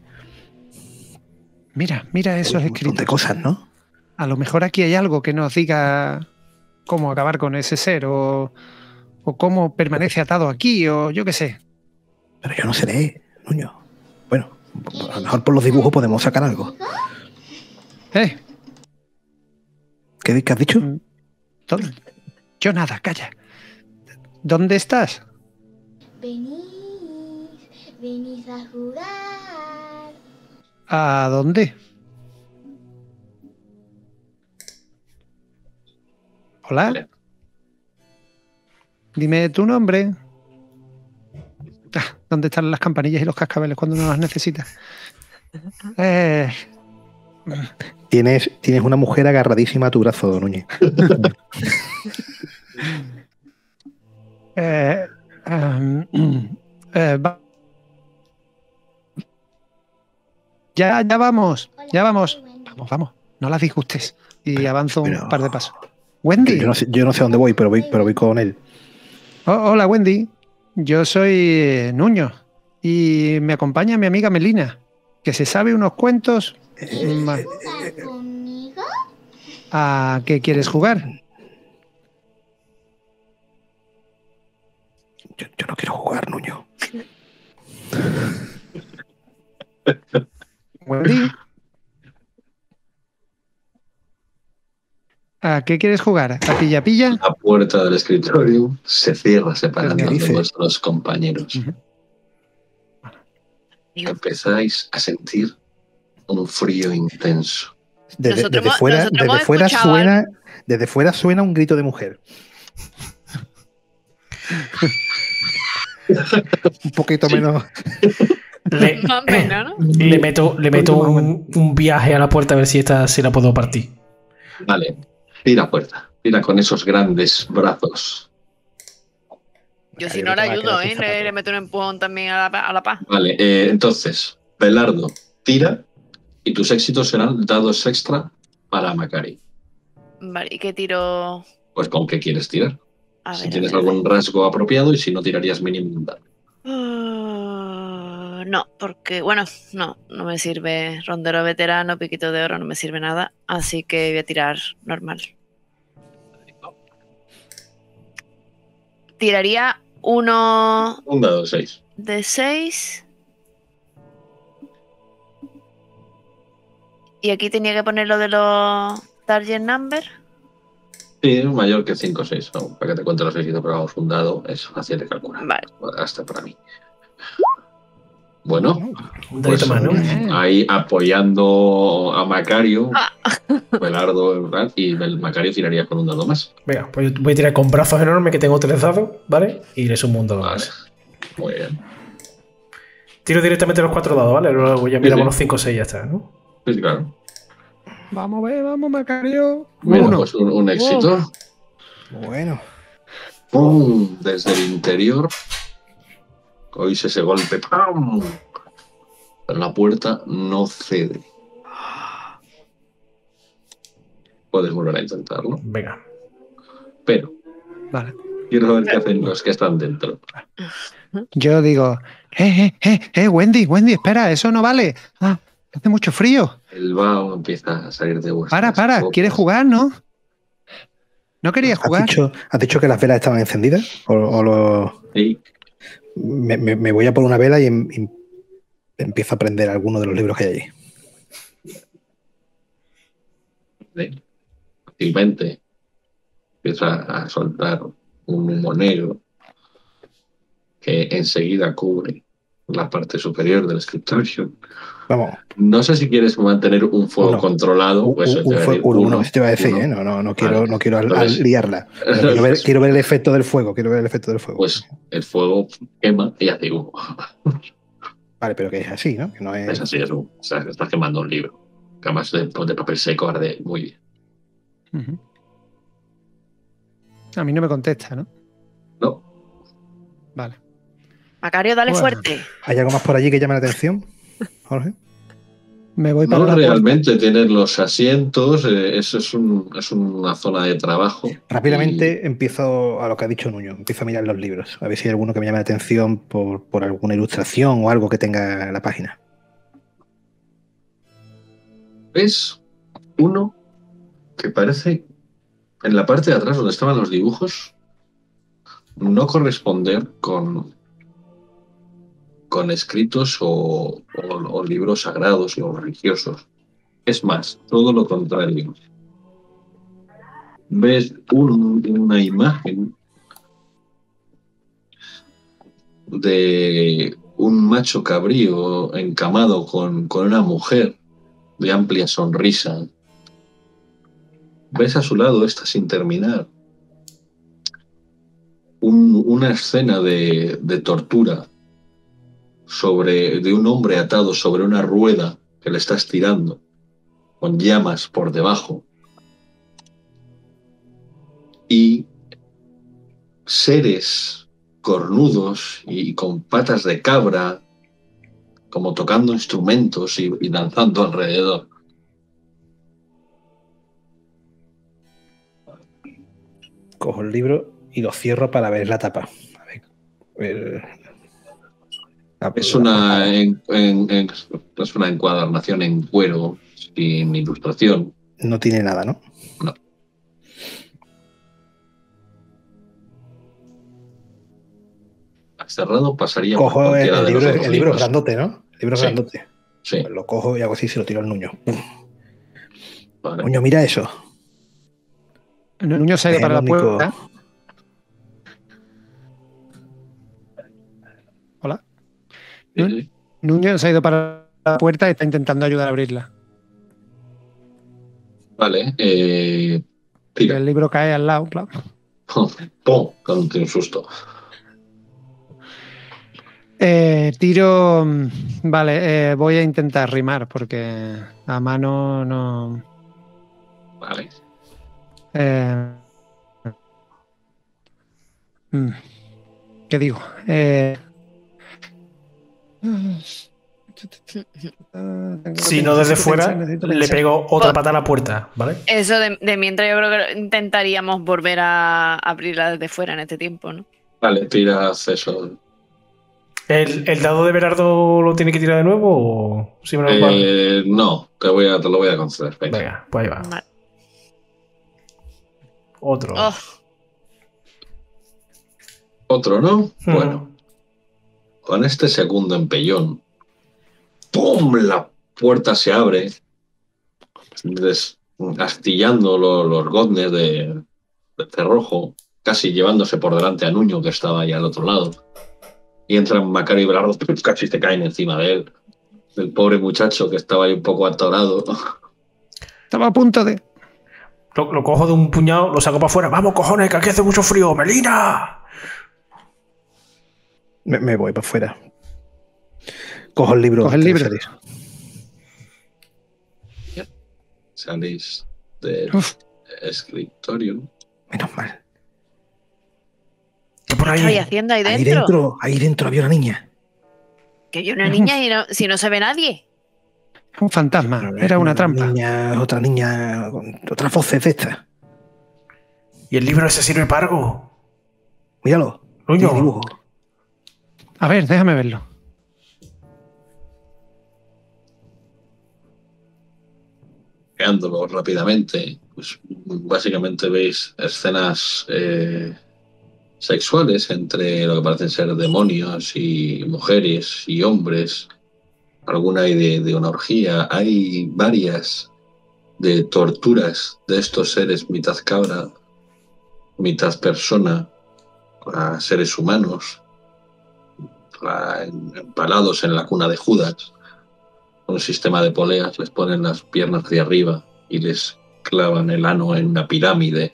Speaker 4: Mira esos
Speaker 3: Un montón
Speaker 4: escritos.
Speaker 3: de cosas, ¿no?
Speaker 4: A lo mejor aquí hay algo que nos diga cómo acabar con ese ser o cómo permanece atado aquí o yo qué sé.
Speaker 3: Pero yo no sé leer, Nuño. Bueno, a lo mejor por los dibujos podemos sacar algo. ¿Qué has dicho?
Speaker 4: ¿Dónde? Yo nada, calla. ¿Dónde estás?
Speaker 6: Venís a jugar.
Speaker 4: ¿A dónde? Hola. Dime tu nombre. ¿Dónde están las campanillas y los cascabeles cuando no las necesitas?
Speaker 3: Tienes una mujer agarradísima a tu brazo, Núñez.
Speaker 4: Ya vamos. Vamos. No las disgustes. Y avanzo un par de pasos. Wendy.
Speaker 3: Yo no sé dónde voy, pero voy con él.
Speaker 4: Hola, Wendy. Yo soy Nuño y me acompaña mi amiga Melina, que se sabe unos cuentos.
Speaker 6: ¿Conmigo?
Speaker 4: ¿A qué quieres jugar?
Speaker 3: Yo no quiero jugar, Nuño.
Speaker 4: Wendy. ¿A qué quieres jugar? ¿A pilla-pilla?
Speaker 5: La puerta del escritorio se cierra separando a vuestros compañeros. Empezáis a sentir un frío intenso.
Speaker 3: Desde fuera suena un grito de mujer. Un poquito menos.
Speaker 1: Le,
Speaker 2: Más o menos, ¿no?
Speaker 1: le meto un viaje a la puerta a ver si la puedo partir.
Speaker 5: Vale, tira puerta. Tira con esos grandes brazos.
Speaker 2: Yo si
Speaker 3: Yo
Speaker 2: no le
Speaker 3: creo que va a
Speaker 2: ayudo,
Speaker 3: quedar sin
Speaker 2: le
Speaker 3: zapatos.
Speaker 2: meto un empujón también a la paz.
Speaker 5: Vale, entonces, Belardo, tira y tus éxitos serán dados extra para Macari.
Speaker 2: Vale, ¿y qué tiro?
Speaker 5: Pues con qué quieres tirar.
Speaker 2: A
Speaker 5: Si
Speaker 2: ver,
Speaker 5: tienes
Speaker 2: a ver, a
Speaker 5: algún rasgo apropiado y si no tirarías mínimo un dado.
Speaker 2: No, porque, bueno, no me sirve rondero veterano, piquito de oro, no me sirve nada. Así que voy a tirar normal. Tiraría uno
Speaker 5: Un dado 6.
Speaker 2: de 6. Y aquí tenía que poner lo de los target number.
Speaker 5: Sí, mayor que 5 o 6. Para que te cuente los éxitos, pero vamos, un dado es fácil de calcular.
Speaker 2: Vale.
Speaker 5: Hasta para mí. Bueno,
Speaker 1: Un
Speaker 5: pues
Speaker 1: dedito más, ¿no?
Speaker 5: ahí apoyando a Macario, Belardo, ¿verdad? Y el Macario tiraría con un dado más.
Speaker 1: Venga, pues voy a tirar con brazos enormes que tengo 3 dados, ¿vale? Y le sumo un dado
Speaker 5: Vale,
Speaker 1: más.
Speaker 5: muy bien.
Speaker 1: Tiro directamente los 4 dados, ¿vale? Luego ya miramos
Speaker 5: sí.
Speaker 1: los 5 o 6 y ya está, ¿no?
Speaker 5: Sí, claro.
Speaker 4: Vamos a ver, vamos, Macario.
Speaker 5: Bueno,
Speaker 4: Uno.
Speaker 5: pues un éxito.
Speaker 3: Bueno,
Speaker 5: ¡Pum! Desde el interior. Oís ese golpe. ¡Pam! Pero la puerta no cede. Puedes volver a intentarlo.
Speaker 1: Venga.
Speaker 5: Pero
Speaker 4: Vale.
Speaker 5: quiero ver qué hacen los que están dentro.
Speaker 4: Yo digo, Wendy, espera, eso no vale. Ah, hace mucho frío.
Speaker 5: El vaho empieza a salir de vuestras
Speaker 4: Para,
Speaker 5: bocas.
Speaker 4: ¿quieres jugar, no? ¿No querías jugar?
Speaker 3: ¿Has dicho que las velas estaban encendidas?
Speaker 5: Sí.
Speaker 3: Me voy a por una vela y empiezo a aprender alguno de los libros que hay allí.
Speaker 5: Sí. Fácilmente empieza a soltar un humo negro que enseguida cubre la parte superior del escritorio.
Speaker 3: Vamos,
Speaker 5: No sé si quieres mantener un fuego
Speaker 3: Uno.
Speaker 5: controlado. Pues
Speaker 3: uno, eso te iba a decir, ¿eh? No quiero,
Speaker 5: Vale.
Speaker 3: no quiero
Speaker 5: Entonces-
Speaker 3: liarla. Quiero ver el efecto del fuego.
Speaker 5: Pues el fuego quema y hace humo.
Speaker 3: Vale, pero que es así, ¿no? Que no es...
Speaker 5: Es así, es humo. O sea, estás quemando un libro. Que además de papel seco arde muy bien.
Speaker 4: Ujú. A mí no me contesta, ¿no?
Speaker 5: No,
Speaker 4: Vale.
Speaker 2: Macario, dale
Speaker 4: Bueno.
Speaker 2: fuerte.
Speaker 3: ¿Hay algo más por allí que llame la atención, Jorge?
Speaker 4: Me voy para
Speaker 5: no
Speaker 4: la puerta.
Speaker 5: realmente tienes los asientos. Eso es una zona de trabajo.
Speaker 3: Rápidamente empiezo a lo que ha dicho Nuño. Empiezo a mirar los libros. A ver si hay alguno que me llame la atención por alguna ilustración o algo que tenga en la página.
Speaker 5: ¿Ves uno que parece en la parte de atrás donde estaban los dibujos no corresponder con escritos o libros sagrados o religiosos? Es más, todo lo contrario. Ves una imagen de un macho cabrío encamado con una mujer de amplia sonrisa. Ves a su lado, esta sin terminar, una escena de tortura de un hombre atado sobre una rueda que le está estirando, con llamas por debajo. Y seres cornudos y con patas de cabra, como tocando instrumentos y danzando alrededor.
Speaker 3: Cojo el libro y lo cierro para ver la tapa. A ver,
Speaker 5: Es una encuadernación en cuero, sin ilustración.
Speaker 3: No tiene nada, ¿no?
Speaker 5: No. Cerrado pasaría por
Speaker 3: Cojo
Speaker 5: cualquiera
Speaker 3: el
Speaker 5: de los
Speaker 3: libro,
Speaker 5: otros
Speaker 3: el libro
Speaker 5: libros.
Speaker 3: grandote, ¿no? El libro
Speaker 5: Sí.
Speaker 3: grandote.
Speaker 5: Sí,
Speaker 3: Pues lo cojo y hago así, se lo tiro al Nuño.
Speaker 5: vale.
Speaker 3: Nuño, mira eso.
Speaker 4: Nuño se ha ido
Speaker 3: Es
Speaker 4: para la
Speaker 3: el único-
Speaker 4: puerta. Hola.
Speaker 5: Sí.
Speaker 4: Nuño se ha ido para la puerta y está intentando ayudar a abrirla.
Speaker 5: Vale,
Speaker 4: Y
Speaker 5: tira.
Speaker 4: el libro cae al lado, claro.
Speaker 5: ¡Pum! Con un susto.
Speaker 4: Tiro. Vale, voy a intentar rimar porque a mano no.
Speaker 5: Vale.
Speaker 4: ¿Qué digo?
Speaker 1: Si no desde fuera,
Speaker 4: necesito
Speaker 1: le
Speaker 4: pensar.
Speaker 1: pego otra pata a la puerta, ¿vale?
Speaker 2: Eso de mientras yo creo que intentaríamos volver a abrirla desde fuera en este tiempo, ¿no?
Speaker 5: Vale, tiras eso.
Speaker 1: ¿El dado de Berardo lo tiene que tirar de nuevo o si me lo vale?
Speaker 5: No, te lo voy a conceder. Venga.
Speaker 1: Venga, pues ahí va.
Speaker 2: Vale.
Speaker 1: Otro.
Speaker 2: Oh,
Speaker 5: Otro, ¿no?
Speaker 1: Ujú.
Speaker 5: Bueno, con este segundo empellón, ¡pum! La puerta se abre, astillando los goznes de cerrojo, casi llevándose por delante a Nuño, que estaba ahí al otro lado. Y entran Macario y Belardo, casi te caen encima de él. El pobre muchacho que estaba ahí un poco atorado.
Speaker 4: Estaba a punto de.
Speaker 1: Lo cojo de un puñado, lo saco para afuera. ¡Vamos, cojones, que aquí hace mucho frío! ¡Melina!
Speaker 3: Me voy para afuera. Cojo el libro.
Speaker 4: Coge el
Speaker 3: antes de
Speaker 4: libro.
Speaker 3: salir.
Speaker 5: Salís del
Speaker 4: Uf.
Speaker 5: escritorio.
Speaker 3: Menos mal.
Speaker 1: ¿Qué por
Speaker 2: ¿qué estáis
Speaker 1: ahí?
Speaker 2: haciendo ahí dentro?
Speaker 3: Ahí dentro había una niña.
Speaker 2: Que hay una niña y si no se ve nadie.
Speaker 4: Un fantasma. Era una trampa.
Speaker 3: Otra niña, con otras voces de estas.
Speaker 1: ¿Y el libro ese sirve para algo?
Speaker 3: Míralo.
Speaker 1: Nuño.
Speaker 3: Tiene dibujo.
Speaker 4: A ver, déjame verlo.
Speaker 5: Creándolo rápidamente, pues básicamente veis escenas sexuales entre lo que parecen ser demonios y mujeres y hombres. Alguna hay de una orgía. Hay varias de torturas de estos seres, mitad cabra, mitad persona, a seres humanos, empalados en la cuna de Judas. Un sistema de poleas, les ponen las piernas hacia arriba y les clavan el ano en una pirámide.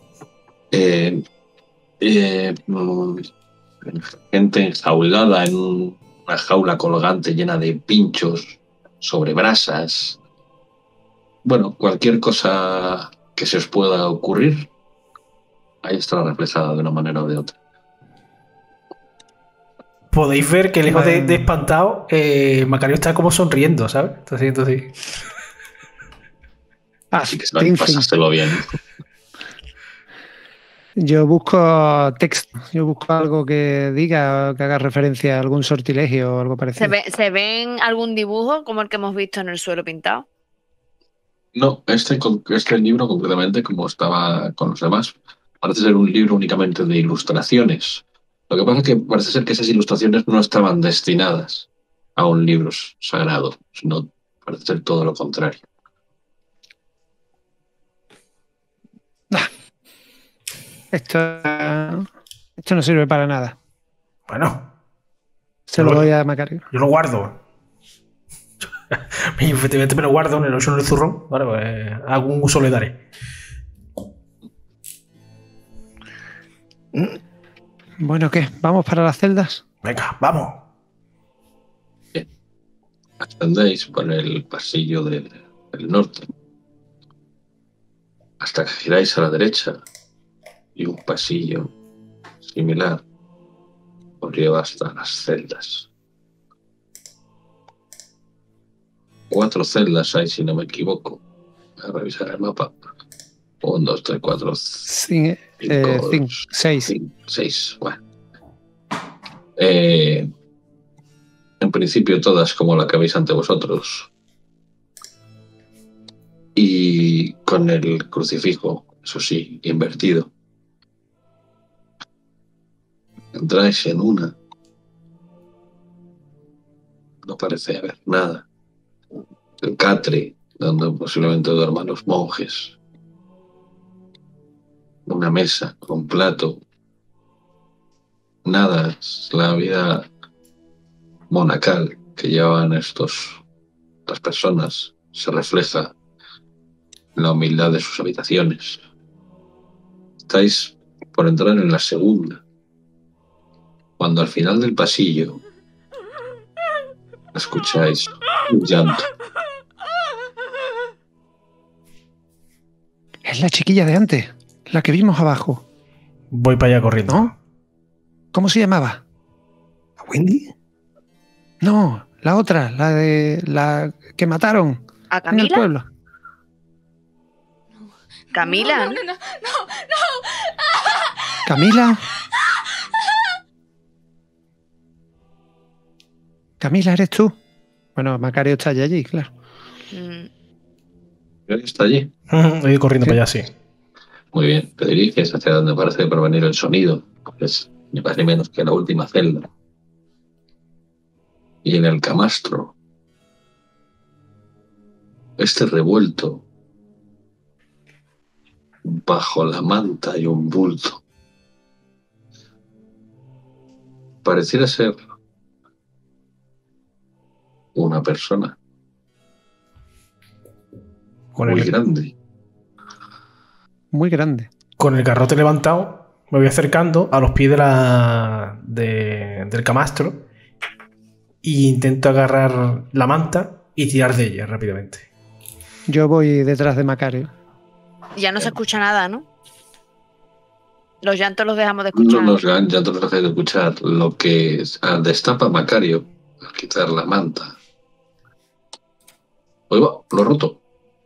Speaker 5: Gente enjaulada en una jaula colgante llena de pinchos sobre brasas. Bueno, cualquier cosa que se os pueda ocurrir, ahí está reflejada de una manera o de otra.
Speaker 1: Podéis ver que lejos
Speaker 4: Vale.
Speaker 1: de espantado, Macario está como sonriendo, ¿sabes? Está haciendo así.
Speaker 5: Así que
Speaker 4: Stinfing.
Speaker 5: pasástelo bien.
Speaker 4: Yo busco texto. Yo busco algo que diga, que haga referencia a algún sortilegio o algo parecido.
Speaker 2: ¿Se ven algún dibujo como el que hemos visto en el suelo pintado?
Speaker 5: No, este libro concretamente, como estaba con los demás, parece ser un libro únicamente de ilustraciones. Lo que pasa es que parece ser que esas ilustraciones no estaban destinadas a un libro sagrado, sino parece ser todo lo contrario.
Speaker 4: Esto no sirve para nada.
Speaker 1: Bueno,
Speaker 4: Se lo doy a Macario.
Speaker 1: yo lo guardo. Y efectivamente me lo guardo en el oso en el zurrón. Vale, pues algún uso le daré.
Speaker 4: Bueno, ¿qué? ¿Vamos para las celdas?
Speaker 1: Venga, vamos.
Speaker 5: Ascendéis por el pasillo del norte hasta que giráis a la derecha y un pasillo similar os lleva hasta las celdas. 4 celdas hay, si no me equivoco. Voy a revisar el mapa. 1, 2, 3, 4,
Speaker 4: Sí, 6.
Speaker 5: 6. Bueno. En principio todas como la que veis ante vosotros. Y con el crucifijo, eso sí, invertido. Entráis en una. No parece haber nada. El catre, donde posiblemente duerman los monjes. Una mesa con plato. Nada, es la vida monacal que llevan estas personas. Se refleja en la humildad de sus habitaciones. Estáis por entrar en la segunda, cuando al final del pasillo escucháis un llanto.
Speaker 4: Es la chiquilla de antes, la que vimos abajo,
Speaker 1: Voy para allá corriendo.
Speaker 4: ¿no? ¿Cómo se llamaba?
Speaker 3: ¿A Wendy?
Speaker 4: No, la otra, la de la que mataron
Speaker 2: ¿A
Speaker 4: en el
Speaker 2: Camila?
Speaker 4: pueblo.
Speaker 2: Camila, ¿no?
Speaker 4: Camila. Camila, ¿eres tú? Bueno, Macario está ya allí, claro.
Speaker 2: Mm,
Speaker 5: ¿Está allí?
Speaker 1: Voy corriendo
Speaker 4: Sí.
Speaker 1: para allá, sí.
Speaker 5: Muy bien, te diriges hacia donde parece provenir el sonido, que es ni más ni menos que la última celda. Y en el camastro, este revuelto, bajo la manta y un bulto. Pareciera ser una persona
Speaker 1: Con
Speaker 5: muy
Speaker 1: el,
Speaker 5: grande.
Speaker 4: Muy grande.
Speaker 1: con el garrote levantado, me voy acercando a los pies del camastro e intento agarrar la manta y tirar de ella rápidamente.
Speaker 4: Yo voy detrás de Macario.
Speaker 2: Ya no se escucha nada, ¿no? Los llantos los dejamos de
Speaker 5: No
Speaker 2: escuchar.
Speaker 5: nos han ya te de escuchar lo que destapa Macario al quitar la manta. Oiga, lo he roto.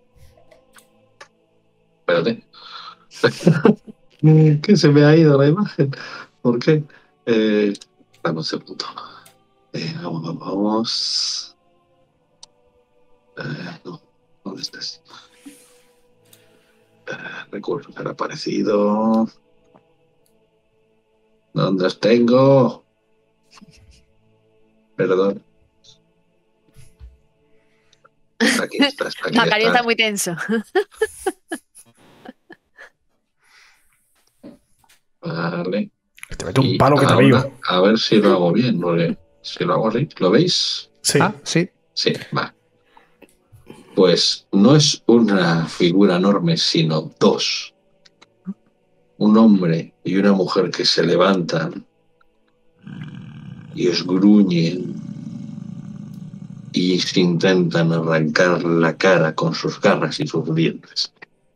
Speaker 5: Espérate. Que se me ha ido la imagen. ¿Por qué? Dame un segundo. Vamos. No, ¿dónde estás? Recursos han aparecido. ¿Dónde os tengo? Perdón. Aquí estás. Aquí
Speaker 2: Macario
Speaker 5: estás.
Speaker 2: está muy tenso.
Speaker 5: Vale.
Speaker 1: Te meto un
Speaker 5: Y
Speaker 1: palo que te
Speaker 5: ahora,
Speaker 1: veo.
Speaker 5: a ver si lo hago bien, porque si lo hago así, ¿lo veis?
Speaker 1: Sí.
Speaker 4: Ah, sí.
Speaker 5: Sí, va. Pues no es una figura enorme, sino dos. Un hombre y una mujer que se levantan y os gruñen y se intentan arrancar la cara con sus garras y sus dientes.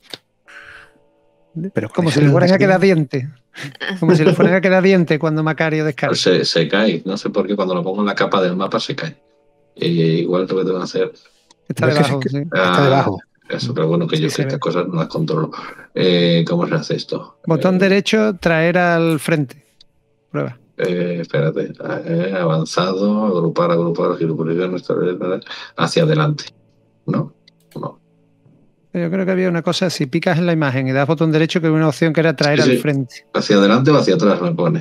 Speaker 3: Pero
Speaker 4: Como
Speaker 3: con
Speaker 4: si
Speaker 3: eso
Speaker 4: le fueran a
Speaker 3: no
Speaker 4: quedar dientes. Como si le fueran a quedar dientes cuando Macario descarga.
Speaker 5: Se cae, no sé por qué cuando lo pongo en la capa del mapa se cae. Igual lo que tengo que hacer.
Speaker 4: Está
Speaker 3: No es que
Speaker 4: debajo,
Speaker 3: sí,
Speaker 4: sí.
Speaker 3: Está debajo.
Speaker 5: Eso, pero bueno, que
Speaker 4: Sí,
Speaker 5: yo
Speaker 4: se
Speaker 5: que
Speaker 4: ve.
Speaker 5: estas cosas no las controlo. ¿Cómo se hace esto?
Speaker 4: Botón derecho, traer al frente. Prueba.
Speaker 5: Espérate. Avanzado, agrupar, girar hacia adelante. ¿No? No.
Speaker 4: Yo creo que había una cosa, si picas en la imagen y das botón derecho, que había una opción que era traer
Speaker 5: Sí,
Speaker 4: al
Speaker 5: sí.
Speaker 4: frente.
Speaker 5: ¿Hacia adelante o hacia atrás me pone?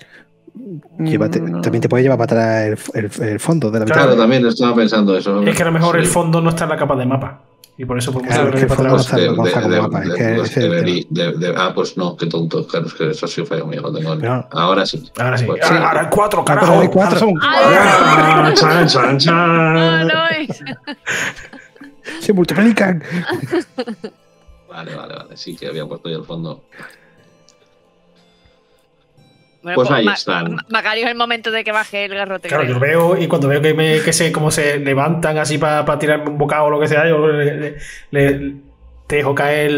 Speaker 4: No.
Speaker 3: También te puede llevar para atrás el fondo de la
Speaker 1: Claro.
Speaker 5: Claro,
Speaker 3: habitación.
Speaker 5: también estaba pensando eso.
Speaker 1: Es que a lo mejor
Speaker 5: Sí.
Speaker 1: el fondo no está en la capa de mapa. Y por eso por mucho
Speaker 3: Claro,
Speaker 1: que
Speaker 3: es que
Speaker 1: le
Speaker 3: el fondo
Speaker 1: para
Speaker 3: no
Speaker 1: atrás.
Speaker 3: está, no está como mapa. Es que ese es el tema.
Speaker 5: Pues no, qué tonto. Claro, es que eso sí fue mío. Lo tengo.
Speaker 3: Pero-
Speaker 5: Ahora sí.
Speaker 1: Ahora sí.
Speaker 5: Pues,
Speaker 1: Ahora hay 4,
Speaker 4: pero
Speaker 1: carajo.
Speaker 4: hay 4.
Speaker 1: Ahora son-
Speaker 2: ¡Ay!
Speaker 1: Chan, chan,
Speaker 2: ¡Oh,
Speaker 1: chan.
Speaker 2: no es!
Speaker 3: Se multiplican.
Speaker 5: Vale. Sí que había puesto ya el fondo.
Speaker 2: Bueno,
Speaker 5: Pues ahí están.
Speaker 2: Macario es el momento de que baje el garrote.
Speaker 1: Claro,
Speaker 2: creo.
Speaker 1: yo veo y cuando veo que como se levantan así para tirarme un bocado o lo que sea, yo le dejo caer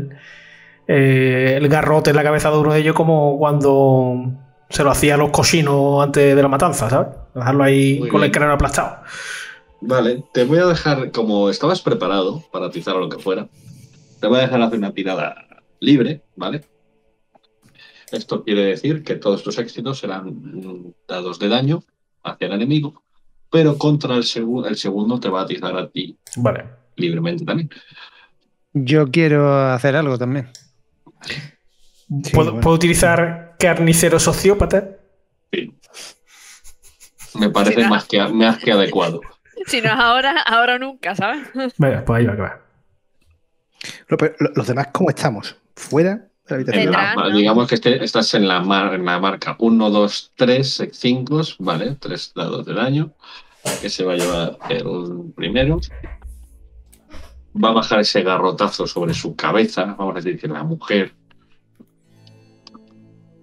Speaker 1: el garrote en la cabeza de uno de ellos como cuando se lo hacía a los cochinos antes de la matanza, ¿sabes? Dejarlo ahí
Speaker 5: Muy
Speaker 1: con el
Speaker 5: bien.
Speaker 1: cráneo aplastado.
Speaker 5: Vale, te voy a dejar, como estabas preparado para atizar o lo que fuera, te voy a dejar hacer una tirada libre, ¿vale? Esto quiere decir que todos tus éxitos serán dados de daño hacia el enemigo, pero contra el segundo te va a atizar a ti
Speaker 1: Vale.
Speaker 5: libremente también.
Speaker 4: Yo quiero hacer algo también.
Speaker 3: Sí,
Speaker 1: ¿Puedo,
Speaker 3: bueno.
Speaker 1: ¿puedo utilizar carnicero sociópata?
Speaker 5: Sí. Me parece
Speaker 2: Sí, no.
Speaker 5: más que adecuado.
Speaker 2: Si no es ahora, ahora o nunca, ¿sabes?
Speaker 1: Venga, pues ahí va, que va.
Speaker 3: No, pero los demás, ¿cómo estamos? ¿Fuera de la habitación?
Speaker 2: Tendrán, ¿no?
Speaker 5: Digamos que estás en la marca 1, 2, 3, 5, ¿vale? 3 dados de daño, que se va a llevar el primero. Va a bajar ese garrotazo sobre su cabeza, vamos a decir que la mujer.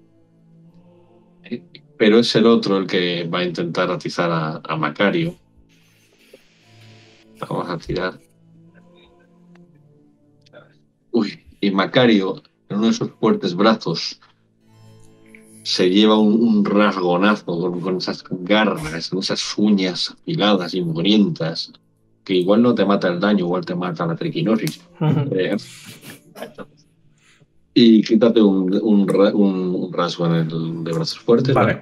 Speaker 5: Pero es el otro el que va a intentar atizar a Macario. Vamos a tirar. Uy, y Macario, en uno de sus fuertes brazos, se lleva un rasgonazo con esas garras, con esas uñas afiladas y mugrientas, que igual no te mata el daño, igual te mata la triquinosis. Y quítate un rasgo en el de brazos fuertes.
Speaker 1: Vale.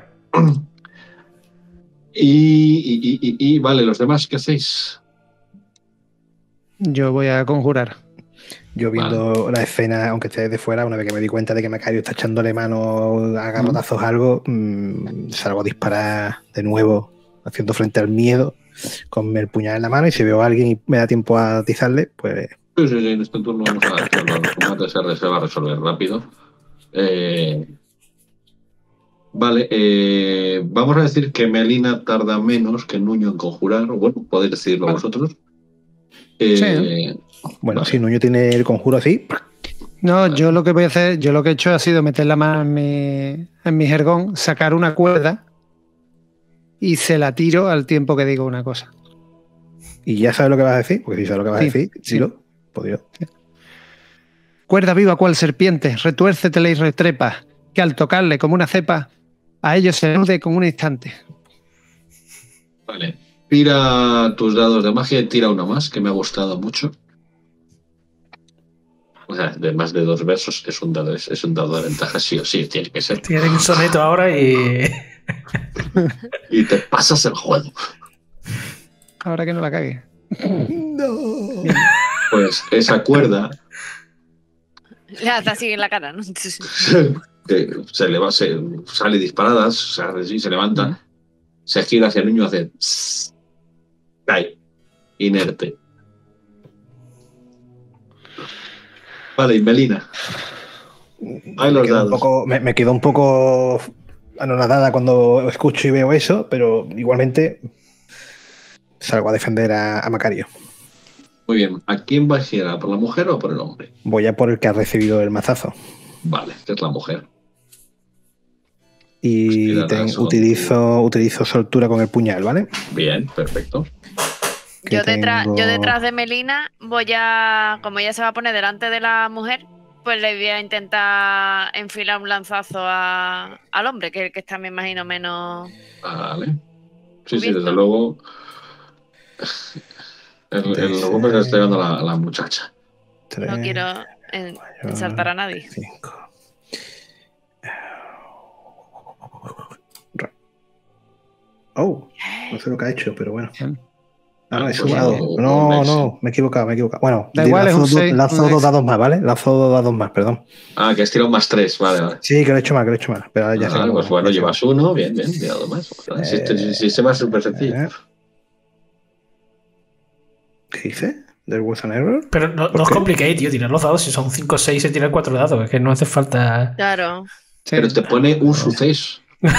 Speaker 5: Y vale, los demás, ¿qué hacéis?
Speaker 4: Yo voy a conjurar.
Speaker 3: Yo viendo la escena, aunque esté de fuera, una vez que me di cuenta de que Macario está echándole mano a garrotazos a algo, salgo a disparar de nuevo, haciendo frente al miedo, con el puñal en la mano, y si veo a alguien y me da tiempo a atizarle, pues...
Speaker 5: Sí, en este turno vamos a hacerlo. El combate se va a resolver rápido. Vale, vamos a decir que Melina tarda menos que Nuño en conjurar. Bueno, podéis decidirlo vosotros.
Speaker 4: Sí.
Speaker 3: Bueno,
Speaker 5: vale.
Speaker 3: si Nuño tiene el conjuro así...
Speaker 4: No, yo lo que voy a hacer, yo lo que he hecho ha sido meter la mano en mi jergón, sacar una cuerda y se la tiro al tiempo que digo una cosa.
Speaker 3: ¿Y ya sabes lo que vas a decir? Porque si sabes lo que vas a
Speaker 4: Sí,
Speaker 3: decir,
Speaker 4: sí.
Speaker 3: dilo. Pues yo.
Speaker 4: Cuerda viva cual serpiente, retuércetela y retrepa, que al tocarle como una cepa, a ellos se elude con un instante.
Speaker 5: Vale. Tira tus dados de magia y tira uno más, que me ha gustado mucho. O sea, de más de 2 versos es un dado de ventaja, sí o sí, tiene que ser.
Speaker 1: Tiene un soneto ahora y...
Speaker 5: Y te pasas el juego.
Speaker 4: Ahora que no la cague.
Speaker 5: Pues esa cuerda
Speaker 2: Le hace así en la cara, ¿no?
Speaker 5: que sale disparada, se levanta, se gira hacia el niño, hace cae, inerte. Vale, y Melina. Ahí los dados.
Speaker 3: Me quedo un poco anonadada cuando escucho y veo eso, pero igualmente salgo a defender a Macario.
Speaker 5: Muy bien, ¿a quién va a girar? ¿Por la mujer o por el hombre?
Speaker 3: Voy a por el que ha recibido el mazazo.
Speaker 5: Vale, que es la mujer.
Speaker 3: Y
Speaker 5: Pues tira,
Speaker 3: utilizo soltura con el puñal, ¿vale?
Speaker 5: Bien, perfecto.
Speaker 3: Que
Speaker 2: Yo detrás
Speaker 3: tengo-
Speaker 2: de Melina voy a, como ella se va a poner delante de la mujer, pues le voy a intentar enfilar un lanzazo al hombre, que está, me imagino, menos...
Speaker 5: Vale. Sí,
Speaker 2: Cubierto.
Speaker 5: desde luego. El golpe que le estoy dando a la muchacha.
Speaker 2: No quiero ensaltar a nadie.
Speaker 3: 5. Oh, no sé lo que ha hecho, pero bueno. Ah, no, he sumado. No, me he equivocado. Bueno,
Speaker 4: Da igual, es un seis,
Speaker 3: lanzo
Speaker 4: un
Speaker 3: 2
Speaker 4: ex.
Speaker 3: dados más, ¿vale? Lanzo 2 dados más, perdón.
Speaker 5: Ah, que has tirado más 3, vale.
Speaker 3: Sí, que lo he hecho mal. Pero ahora ya sé.
Speaker 5: Pues bueno, llevas uno, bien, tirado más. Si se va súper sencillo.
Speaker 3: ¿Qué dice? ¿There was an error?
Speaker 1: Pero no
Speaker 3: ¿Por
Speaker 1: os
Speaker 3: qué?
Speaker 1: compliquéis, tío. Tirar los dados. Si son 5 o 6, se tiran 4 dados. Es que no hace falta...
Speaker 2: Claro.
Speaker 4: Sí.
Speaker 5: Pero te pone un suceso.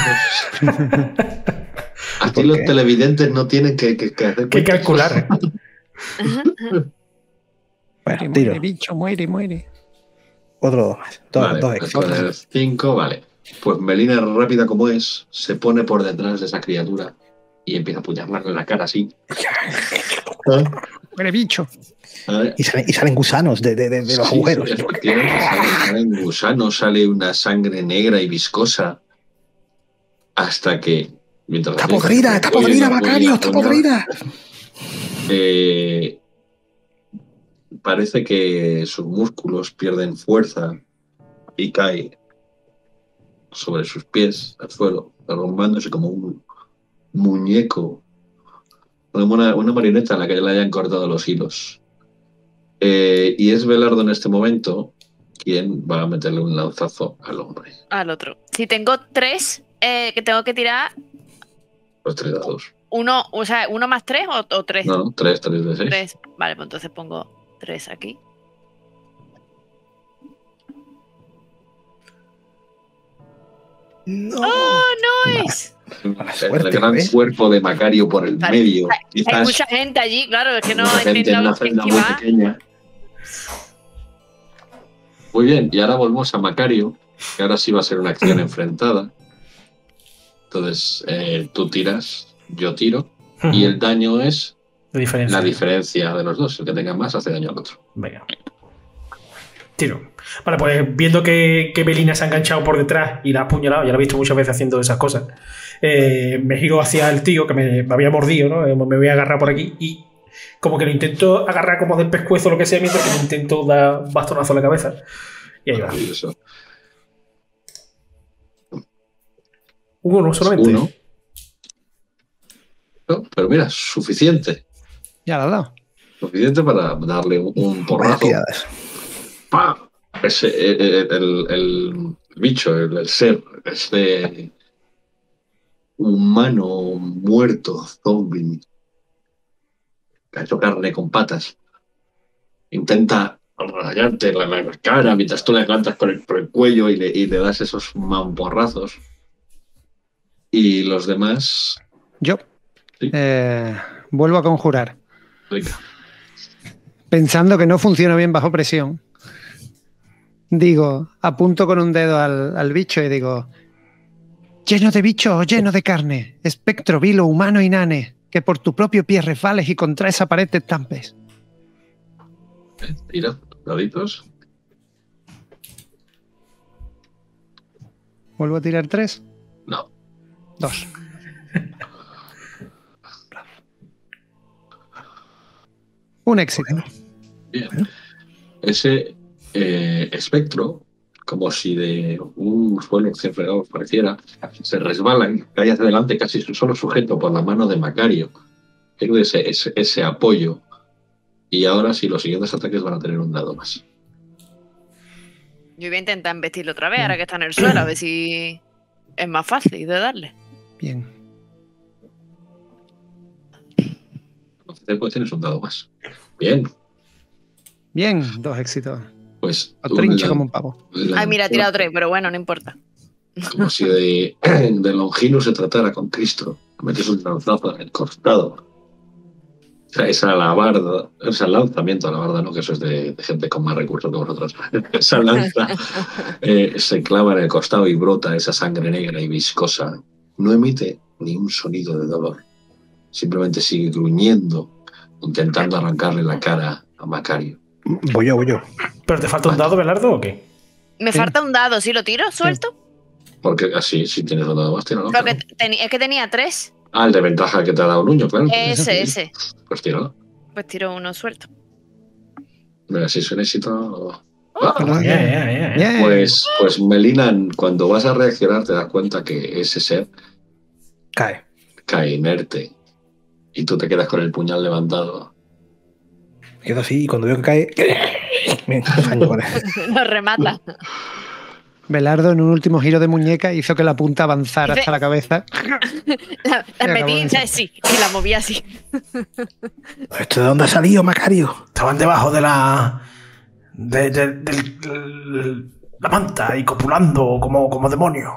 Speaker 5: Aquí
Speaker 3: ¿Por
Speaker 5: los
Speaker 3: qué?
Speaker 5: televidentes no tienen que hacer
Speaker 1: Que
Speaker 5: cuentas.
Speaker 1: calcular.
Speaker 3: Bueno, tiro.
Speaker 4: Muere, bicho, muere.
Speaker 3: Otro 2 más.
Speaker 5: Vale,
Speaker 3: Dos
Speaker 5: pues
Speaker 3: extras.
Speaker 5: con el 5, vale. Pues Melina, rápida como es, se pone por detrás de esa criatura y empieza a apuñalarle en la cara así.
Speaker 4: Muere, bicho.
Speaker 5: ¿Vale?
Speaker 3: Y salen gusanos de los agujeros.
Speaker 5: Sí, efectivamente, salen gusanos, sale una sangre negra y viscosa. Hasta que. Mientras
Speaker 3: ¡Está podrida, Macario! ¡Está podrida!
Speaker 5: Parece que sus músculos pierden fuerza y cae sobre sus pies al suelo, derrumbándose como un muñeco, una marioneta a la que le hayan cortado los hilos. Y es Belardo en este momento quien va a meterle un lanzazo al hombre.
Speaker 2: Al otro. Si tengo 3, que tengo que tirar
Speaker 5: Los 3 dados.
Speaker 2: uno, o sea, 1 más 3 o 3.
Speaker 5: No, 3 de 6.
Speaker 2: 3. Vale, pues entonces pongo 3 aquí.
Speaker 3: ¡No!
Speaker 2: ¡Oh, no es!
Speaker 3: Mala suerte,
Speaker 5: El gran
Speaker 3: ¿ves?
Speaker 5: cuerpo de Macario por el
Speaker 2: Vale.
Speaker 5: medio.
Speaker 2: Hay
Speaker 5: Quizás
Speaker 2: mucha gente allí, claro, es que no
Speaker 5: mucha gente en
Speaker 2: entiendo
Speaker 5: una
Speaker 2: lo que
Speaker 5: celda muy
Speaker 2: esquivar.
Speaker 5: pequeña. Muy bien, y ahora volvemos a Macario, que ahora sí va a ser una acción enfrentada. Entonces, tú tiras, yo tiro, y el daño es
Speaker 1: diferencia.
Speaker 5: La diferencia de los dos. El que tenga más hace daño al otro.
Speaker 1: Venga. Tiro. Vale, pues viendo que Belina se ha enganchado por detrás y la ha apuñalado, ya la he visto muchas veces haciendo esas cosas, me giro hacia el tío que me había mordido, ¿no? Me voy a agarrar por aquí y como que lo intento agarrar como del pescuezo o lo que sea, mientras que me intento dar un bastonazo a la cabeza. Y ahí va.
Speaker 5: Maravilloso.
Speaker 1: Uno solamente.
Speaker 5: Uno. No, pero mira, suficiente.
Speaker 4: Ya la ha dado.
Speaker 5: Suficiente para darle un
Speaker 3: Vaya
Speaker 5: porrazo.
Speaker 3: tiradas.
Speaker 5: ¡Pam! El bicho, el ser, este humano muerto, zombie, que ha hecho carne con patas, intenta rayarte la cara mientras tú le levantas por el cuello y le das esos mamporrazos. Y los demás.
Speaker 4: Yo
Speaker 5: Sí.
Speaker 4: vuelvo a conjurar.
Speaker 5: Venga.
Speaker 4: Pensando que no funciona bien bajo presión, digo, apunto con un dedo al bicho y digo: lleno de bichos o lleno de carne, espectro vilo, humano y nane, que por tu propio pie resbales y contra esa pared te estampes.
Speaker 5: Tira, daditos.
Speaker 4: ¿Vuelvo a tirar 3?
Speaker 5: No.
Speaker 4: 2. Un éxito.
Speaker 5: Bien. Ese espectro, como si de un suelo recién fregado pareciera, se resbala y cae hacia adelante casi solo sujeto por la mano de Macario. Tiene ese apoyo. Y ahora sí, los siguientes ataques van a tener un dado más.
Speaker 2: Yo voy a intentar embestirlo otra vez, ahora que está en el suelo, a ver si es más fácil de darle.
Speaker 4: Bien.
Speaker 5: Entonces pues tienes un dado más. Bien,
Speaker 4: Bien, 2 éxitos.
Speaker 5: pues...
Speaker 4: Lo trincho como un pavo.
Speaker 2: Ay, mira, he tirado 3, pero bueno, no importa.
Speaker 5: Como si de Longinus se tratara con Cristo. Metes un lanzazo en el costado. O sea, esa alabarda, ese lanzamiento a la barda, ¿no? Que eso es de gente con más recursos que vosotros. Esa lanza se clava en el costado y brota esa sangre negra y viscosa. No emite ni un sonido de dolor. Simplemente sigue gruñendo, intentando arrancarle la cara a Macario.
Speaker 3: Voy yo.
Speaker 1: ¿Pero te falta un dado, Belardo, o qué?
Speaker 2: Me falta un dado, ¿sí lo tiro? ¿Suelto?
Speaker 5: Porque así, si tienes un dado más, tíralo.
Speaker 2: Porque
Speaker 5: Claro.
Speaker 2: es que tenía 3.
Speaker 5: Ah, el de ventaja que te ha dado Nuño, claro.
Speaker 2: Ese.
Speaker 5: Pues tíralo.
Speaker 2: Pues tiro uno suelto.
Speaker 5: Mira, si es un éxito...
Speaker 1: Bien.
Speaker 5: Pues Melina, cuando vas a reaccionar te das cuenta que ese ser
Speaker 3: Cae.
Speaker 5: cae inerte y tú te quedas con el puñal levantado.
Speaker 3: Me quedo así y cuando veo que cae, me engaño con él.
Speaker 2: Lo remata.
Speaker 4: Belardo, en un último giro de muñeca, hizo que la punta avanzara
Speaker 2: Dice-
Speaker 4: hasta la cabeza.
Speaker 2: La metí,
Speaker 4: acabó.
Speaker 2: ¿sabes? Sí, y la moví así.
Speaker 3: ¿Esto de dónde ha salido, Macario?
Speaker 1: Estaban debajo de la. La manta y copulando como demonio.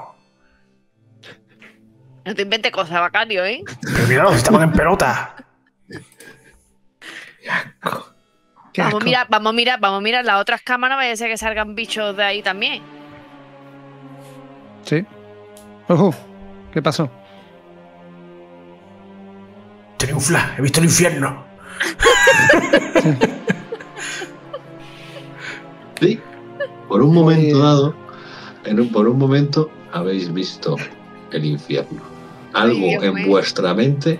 Speaker 2: No te inventes cosas, Bacario, ¿eh?
Speaker 1: Pero mirados, estaban en pelota.
Speaker 4: Qué asco.
Speaker 2: Vamos a mirar las otras cámaras, vaya a ser que salgan bichos de ahí también.
Speaker 4: Sí. Ojo, ¿qué pasó?
Speaker 1: Tenía un flash, he visto el infierno.
Speaker 5: Sí, por un momento dado, por un momento habéis visto el infierno. Algo
Speaker 2: Ay, Dios
Speaker 5: en
Speaker 2: mío.
Speaker 5: vuestra mente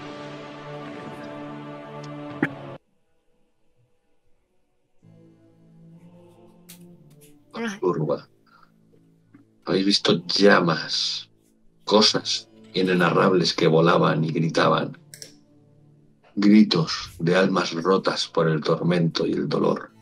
Speaker 5: turba. Habéis visto llamas, cosas inenarrables que volaban y gritaban. Gritos de almas rotas por el tormento y el dolor.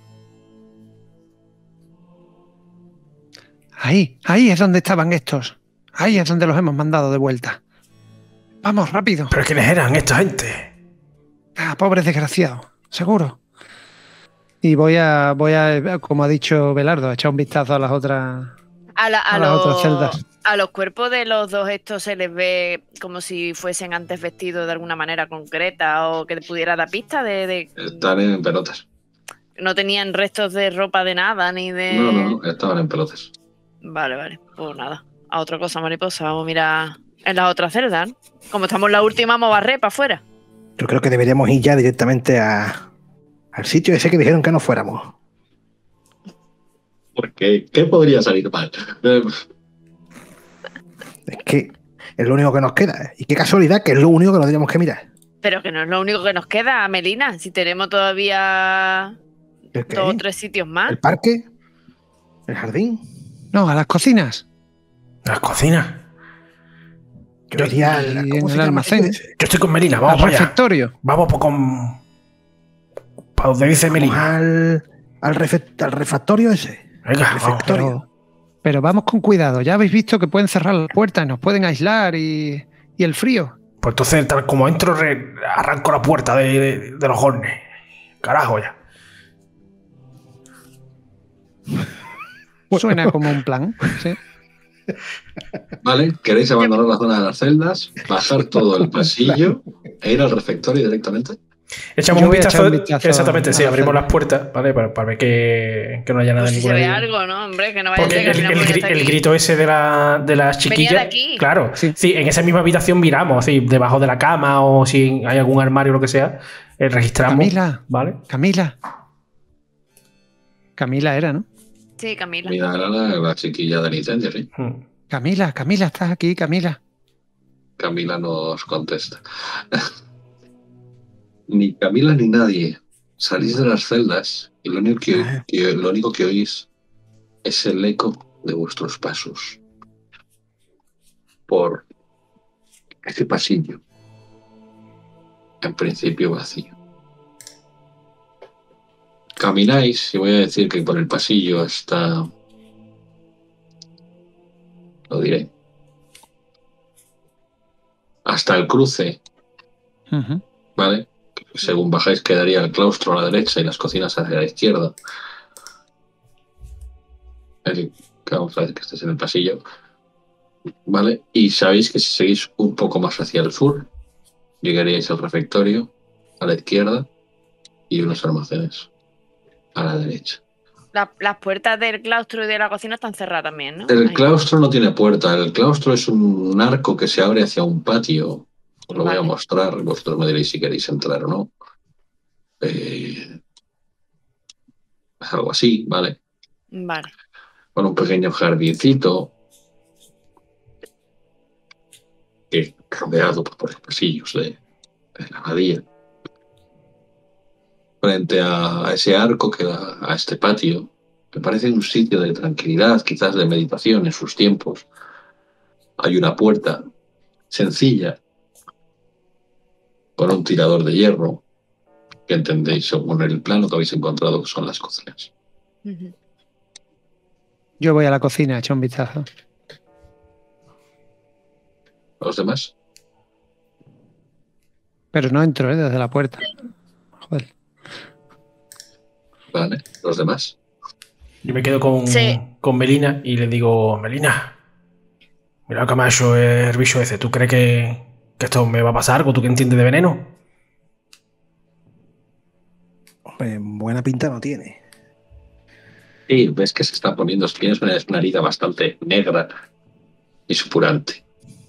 Speaker 4: Ahí es donde estaban estos. Ahí es donde los hemos mandado de vuelta. Vamos, rápido.
Speaker 1: ¿Pero quiénes eran esta gente?
Speaker 4: Ah, pobres desgraciados, seguro. Y voy a, como ha dicho Belardo, a echar un vistazo a las otras.
Speaker 2: A
Speaker 4: las otras celdas.
Speaker 2: a los cuerpos de los dos estos se les ve como si fuesen antes vestidos de alguna manera concreta o que pudiera dar pista de...
Speaker 5: Están en pelotas.
Speaker 2: No tenían restos de ropa de nada ni de...
Speaker 5: No, estaban en pelotas.
Speaker 2: Vale, pues nada. A otra cosa, mariposa. Vamos a mirar en las otras celdas, ¿no? Como estamos en la última, vamos a barrer para afuera.
Speaker 3: Yo creo que deberíamos ir ya directamente al sitio ese que dijeron que no fuéramos.
Speaker 5: Porque, ¿qué podría salir mal?
Speaker 3: Es que es lo único que nos queda. Y qué casualidad que es lo único que nos tenemos que mirar.
Speaker 2: Pero que no es lo único que nos queda, Melina. Si tenemos todavía
Speaker 3: ¿El qué?
Speaker 2: 2 o 3 sitios más.
Speaker 3: ¿El parque? ¿El jardín?
Speaker 4: No, a las cocinas.
Speaker 1: Las cocinas.
Speaker 3: Yo iría
Speaker 4: y
Speaker 3: ¿cómo
Speaker 4: en
Speaker 3: se
Speaker 4: el
Speaker 3: llama
Speaker 4: almacén.
Speaker 3: ese?
Speaker 1: Yo estoy con Melina,
Speaker 4: Al
Speaker 1: vamos para allá.
Speaker 4: refectorio.
Speaker 1: Vamos con. Para donde dice
Speaker 3: Vamos
Speaker 1: Melina.
Speaker 3: al refactorio ese.
Speaker 1: Venga, vamos.
Speaker 3: refectorio.
Speaker 4: Pero vamos con cuidado. Ya habéis visto que pueden cerrar las puertas, nos pueden aislar y el frío.
Speaker 1: Pues entonces, tal como entro, arranco la puerta de los hornes. Carajo ya.
Speaker 4: Suena como un plan. ¿Sí?
Speaker 5: Vale, ¿queréis abandonar la zona de las celdas, bajar todo el pasillo e ir al refectorio directamente?
Speaker 1: Echamos
Speaker 4: Yo
Speaker 1: un
Speaker 4: voy a
Speaker 1: vistazo.
Speaker 4: echar un vistazo
Speaker 1: Exactamente,
Speaker 4: a
Speaker 1: sí,
Speaker 4: la
Speaker 1: abrimos
Speaker 4: celda.
Speaker 1: las puertas, ¿vale? Para ver que no haya nada
Speaker 2: Pues
Speaker 1: de
Speaker 2: si se
Speaker 1: ninguna
Speaker 2: ve
Speaker 1: idea.
Speaker 2: algo, ¿no? Hombre, que no vaya a
Speaker 1: Porque
Speaker 2: ser que al final podemos estar
Speaker 1: el
Speaker 2: aquí.
Speaker 1: grito ese de las chiquillas.
Speaker 2: Venía de aquí.
Speaker 1: Claro.
Speaker 4: Sí.
Speaker 1: Sí, en esa misma habitación miramos, sí, debajo de la cama o si hay algún armario o lo que sea, registramos.
Speaker 4: Camila.
Speaker 1: ¿Vale?
Speaker 4: Camila era, ¿no?
Speaker 2: Sí, Camila.
Speaker 5: Mira, era la chiquilla del incendio, sí.
Speaker 4: Camila, estás aquí, Camila.
Speaker 5: Camila nos contesta. Ni Camila ni nadie. Salís de las celdas y lo único que oís es el eco de vuestros pasos por ese pasillo, en principio vacío. Camináis, y voy a decir que por el pasillo hasta... Lo diré. Hasta el cruce,
Speaker 4: Ujú.
Speaker 5: ¿vale? Según bajáis quedaría el claustro a la derecha y las cocinas hacia la izquierda. Vamos a ver que estés en el pasillo. ¿Vale? Y sabéis que si seguís un poco más hacia el sur, llegaríais al refectorio a la izquierda y unos almacenes a la derecha.
Speaker 2: Las puertas del claustro y de la cocina están cerradas también, ¿no?
Speaker 5: El
Speaker 2: Ahí.
Speaker 5: claustro no tiene puerta. El claustro es un arco que se abre hacia un patio. Os lo voy a
Speaker 2: Vale.
Speaker 5: mostrar. Vosotros me diréis si queréis entrar o no. Es algo así, ¿vale?
Speaker 2: Vale.
Speaker 5: Con un pequeño jardincito que rodeado por los pasillos de la abadía. Frente a ese arco que da a este patio, que parece un sitio de tranquilidad, quizás de meditación en sus tiempos, hay una puerta sencilla con un tirador de hierro que entendéis según el plano que habéis encontrado que son las cocinas.
Speaker 2: Ujú.
Speaker 4: Yo voy a la cocina, echo un vistazo.
Speaker 5: ¿Los demás?
Speaker 4: Pero no entro, desde la puerta. Joder.
Speaker 5: ¿Vale? ¿Los demás?
Speaker 1: Yo me quedo
Speaker 2: Sí.
Speaker 1: con Melina y le digo, Melina, mira lo que me ha hecho el bicho ese. ¿Tú crees que esto me va a pasar algo? ¿Tú que entiendes de veneno?
Speaker 3: Hombre, buena pinta no tiene.
Speaker 5: Sí, ves que se está poniendo, tienes una herida bastante negra y supurante.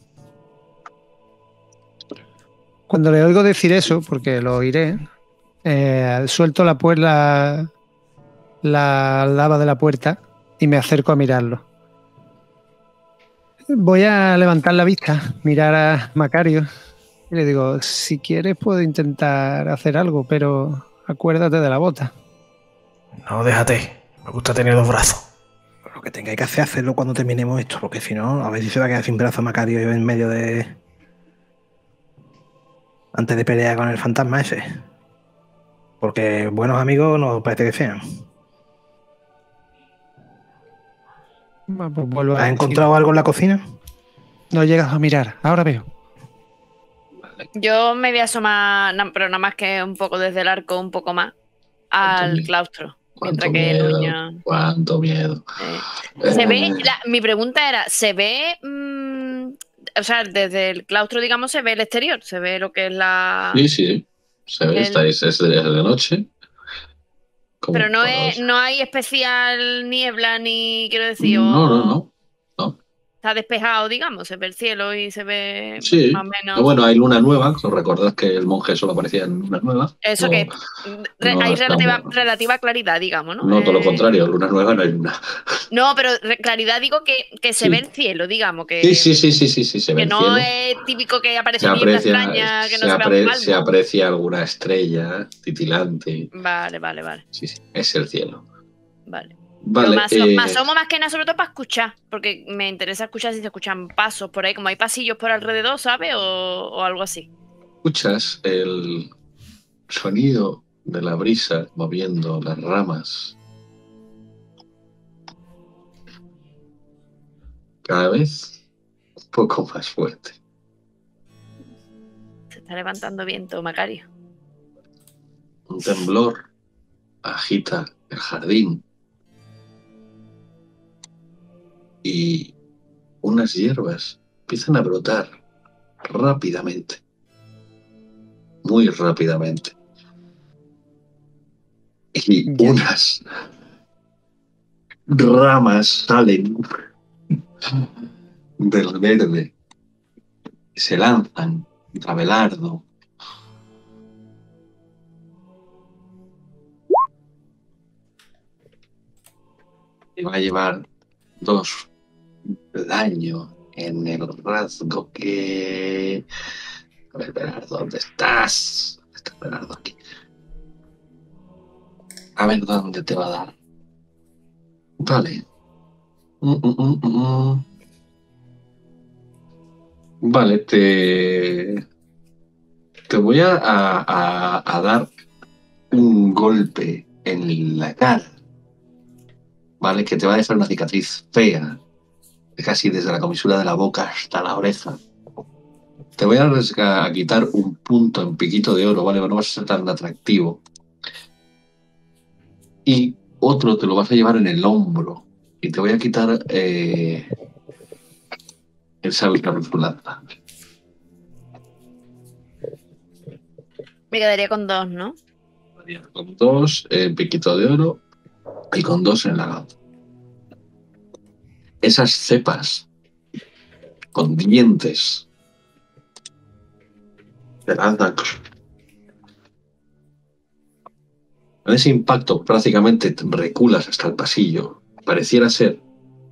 Speaker 4: Cuando le oigo decir eso, porque lo oiré, suelto la puerta, la lava de la puerta y me acerco a mirarlo. Voy a levantar la vista, mirar a Macario y le digo, si quieres puedo intentar hacer algo, pero acuérdate de la bota.
Speaker 1: No, déjate. Me gusta tener dos brazos.
Speaker 3: Lo que tengáis que hacer, hacerlo cuando terminemos esto, porque si no, a ver si se va a quedar sin brazo Macario en medio de... Antes de pelear con el fantasma ese. Porque buenos amigos nos parece que sean.
Speaker 4: Pues vuelvo a
Speaker 3: ¿Has
Speaker 4: decir,
Speaker 3: encontrado algo en la cocina?
Speaker 4: no llegas a mirar, ahora veo.
Speaker 2: Yo me voy a asomar, pero nada más que un poco desde el arco, un poco más, al
Speaker 5: miedo.
Speaker 2: claustro.
Speaker 5: Cuánto
Speaker 2: Mientras que
Speaker 5: miedo,
Speaker 2: Nuño...
Speaker 5: cuánto miedo.
Speaker 2: Se ve, mi pregunta era, ¿se ve, o sea, desde el claustro, digamos, se ve el exterior? ¿Se ve lo que es la...?
Speaker 5: Sí, sí, se ve, es de noche. Como
Speaker 2: Pero no,
Speaker 5: cuando-
Speaker 2: no hay especial niebla ni, quiero decir,
Speaker 5: No.
Speaker 2: está despejado, digamos, se ve el cielo y se ve
Speaker 5: Sí.
Speaker 2: más o menos.
Speaker 5: Bueno, hay luna nueva. Recordad que el monje solo aparecía en luna nueva.
Speaker 2: Eso
Speaker 5: No,
Speaker 2: que
Speaker 5: no
Speaker 2: hay
Speaker 5: estamos-
Speaker 2: relativa claridad, digamos, ¿no?
Speaker 5: No, todo lo contrario, luna nueva no hay luna.
Speaker 2: No, pero claridad digo que se
Speaker 5: Sí.
Speaker 2: ve el cielo, digamos, que,
Speaker 5: Sí, se ve
Speaker 2: que
Speaker 5: el
Speaker 2: no
Speaker 5: cielo.
Speaker 2: es típico que aparece
Speaker 5: Se
Speaker 2: niebla
Speaker 5: aprecia,
Speaker 2: extraña, que no se vea un palmo.
Speaker 5: se aprecia alguna estrella titilante.
Speaker 2: Vale.
Speaker 5: Sí, es el cielo.
Speaker 2: Vale.
Speaker 5: Vale.
Speaker 2: Me asomo más que nada, sobre todo para escuchar, porque me interesa escuchar si se escuchan pasos por ahí, como hay pasillos por alrededor, ¿sabes? O algo así.
Speaker 5: Escuchas el sonido de la brisa moviendo las ramas. Cada vez un poco más fuerte.
Speaker 2: Se está levantando viento, Macario.
Speaker 5: Un temblor agita el jardín. Y unas hierbas empiezan a brotar rápidamente. Muy rápidamente. Y
Speaker 4: Ya.
Speaker 5: unas ramas salen del verde y se lanzan contra Belardo. Y va a llevar 2 daño en el rasgo que... A ver, Belardo, ¿dónde estás? ¿Dónde está Belardo aquí? A ver dónde te va a dar. Vale. Vale, te voy a dar un golpe en la cara. Vale, que te va a dejar una cicatriz fea. Casi desde la comisura de la boca hasta la oreja. Te voy a quitar un punto en piquito de oro, ¿vale? No vas a ser tan atractivo. Y otro te lo vas a llevar en el hombro. Y te voy a quitar el sable de tu lanza.
Speaker 2: Me quedaría con 2, ¿no?
Speaker 5: Con 2 en piquito de oro y con 2 en la lanza. Esas cepas con dientes te lanzan. Con ese impacto prácticamente te reculas hasta el pasillo. Pareciera ser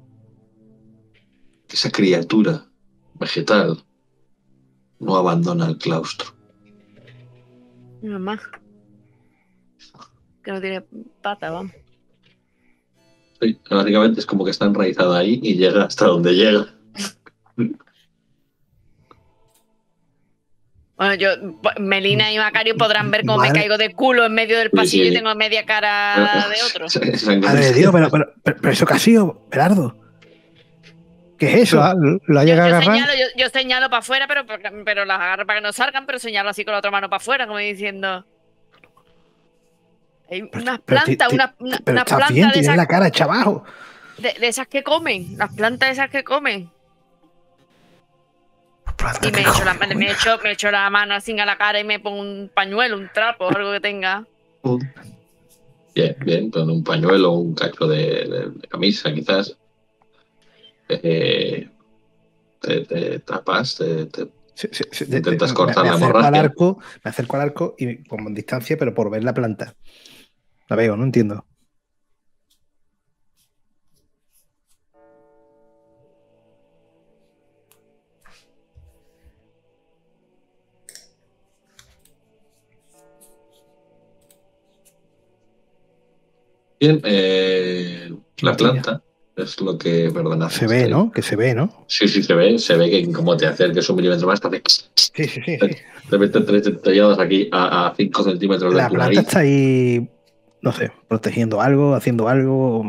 Speaker 5: que esa criatura vegetal no abandona el claustro.
Speaker 2: Mamá. Que no tiene pata, vamos.
Speaker 5: Sí, básicamente es como que está enraizada ahí y llega hasta donde llega.
Speaker 2: Bueno, Melina y Macario podrán ver cómo me
Speaker 3: Madre-
Speaker 2: caigo de culo en medio del pasillo
Speaker 5: sí.
Speaker 2: y tengo media cara de otro.
Speaker 3: Madre de Dios, pero eso qué ha sido, Belardo. ¿Qué es eso?
Speaker 4: ¿Lo ha
Speaker 2: Yo,
Speaker 4: llegado a
Speaker 2: yo
Speaker 4: agarrar?
Speaker 2: señalo, yo señalo para afuera, pero las agarro para que no salgan, pero señalo así con la otra mano para afuera, como diciendo. Hay unas plantas,
Speaker 3: pero
Speaker 2: unas
Speaker 3: estás
Speaker 2: plantas
Speaker 3: bien,
Speaker 2: de
Speaker 3: tienes
Speaker 2: esas,
Speaker 3: la cara hecha abajo.
Speaker 2: de esas que comen, las plantas esas que comen. Y me echo la mano así a la cara y me pongo un pañuelo, un trapo, algo que tenga.
Speaker 5: Bien, con un pañuelo, un cacho de camisa, quizás. Te tapas,
Speaker 3: Sí,
Speaker 5: intentas cortar la
Speaker 3: acerco al
Speaker 5: hemorragia.
Speaker 3: arco, me acerco al arco y como en distancia, pero por ver la planta. La veo, no entiendo.
Speaker 5: Bien, la planta es lo que, perdona.
Speaker 3: Se ve, ¿no? Que se ve, ¿no?
Speaker 5: Sí, se ve que como te acerques 1 milímetro más, te
Speaker 3: Sí.
Speaker 5: meten 3 dentalladas aquí a 5 centímetros de
Speaker 3: La
Speaker 5: tu
Speaker 3: planta
Speaker 5: nariz.
Speaker 3: está ahí, no sé, protegiendo algo, haciendo algo.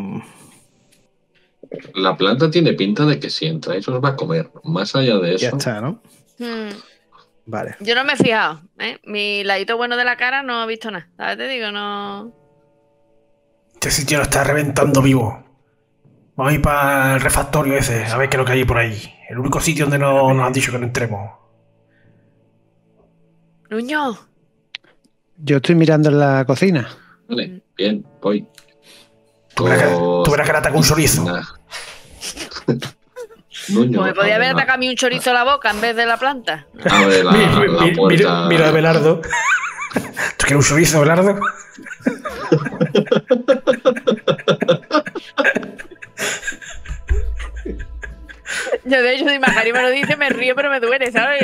Speaker 5: La planta tiene pinta de que si entráis os va a comer. Más allá de
Speaker 3: Ya
Speaker 5: eso,
Speaker 3: está, ¿no?
Speaker 2: Hmm.
Speaker 3: Vale.
Speaker 2: Yo no me he fijado, ¿eh? Mi ladito bueno de la cara no he visto nada. ¿Sabes? Te digo, no.
Speaker 1: Este sitio lo está reventando vivo. Vamos a ir para el refactorio ese, a ver qué es lo que hay por ahí. El único sitio donde no nos han dicho que no entremos.
Speaker 2: Nuño.
Speaker 4: Yo estoy mirando en la cocina.
Speaker 5: vale, bien, voy.
Speaker 1: Tú verás que le ataca un chorizo.
Speaker 5: Nah. Nuño,
Speaker 2: Pues me podía
Speaker 5: abre
Speaker 2: haber atacado a mí un chorizo a la boca en vez de la planta.
Speaker 5: Abre la puerta.
Speaker 1: Mira a Belardo. ¿Tú quieres un chorizo, Belardo?
Speaker 2: Yo de hecho, si Macario me lo dice, me río, pero me duele, ¿sabes?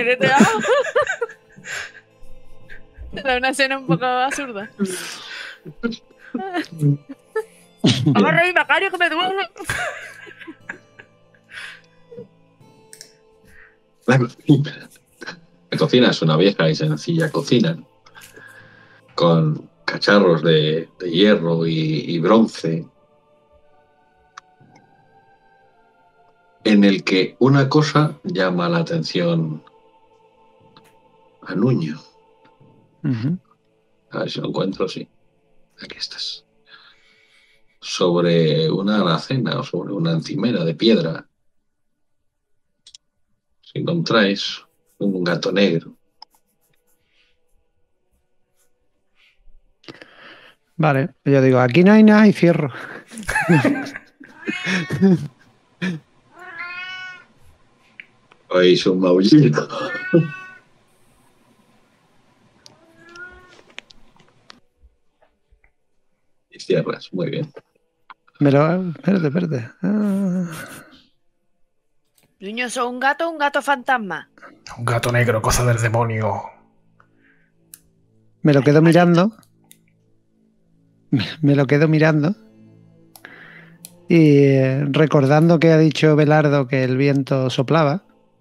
Speaker 2: Da una escena un poco absurda. Vamos a reír, Macario, que me duele.
Speaker 5: La cocina es una vieja y sencilla cocina con cacharros de hierro y bronce, en el que una cosa llama la atención a Nuño. A ver si lo encuentro, sí. Aquí estás. Sobre una alacena o sobre una encimera de piedra, si encontráis un gato negro.
Speaker 4: Vale, yo digo, aquí no hay nada y cierro.
Speaker 5: Oís un maullido. Y cierras, muy bien.
Speaker 4: Espérate.
Speaker 2: Niño, ¿sos un gato o un gato fantasma?
Speaker 1: Un gato negro, cosa del demonio.
Speaker 4: Me lo quedo mirando. Me lo quedo mirando. Y recordando que ha dicho Belardo que el viento soplaba,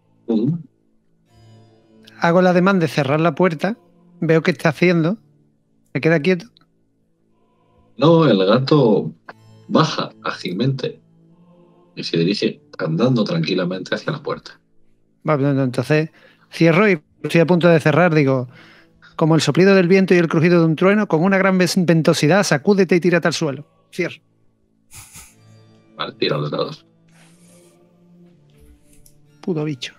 Speaker 4: hago la ademán de cerrar la puerta, veo qué está haciendo, me queda quieto.
Speaker 5: No, el gato baja ágilmente y se dirige andando tranquilamente hacia la puerta.
Speaker 4: Bueno, entonces cierro y estoy a punto de cerrar, digo, como el soplido del viento y el crujido de un trueno, con una gran ventosidad, sacúdete y tírate al suelo. Cierro.
Speaker 5: Vale, tira los dados.
Speaker 4: Puto bicho.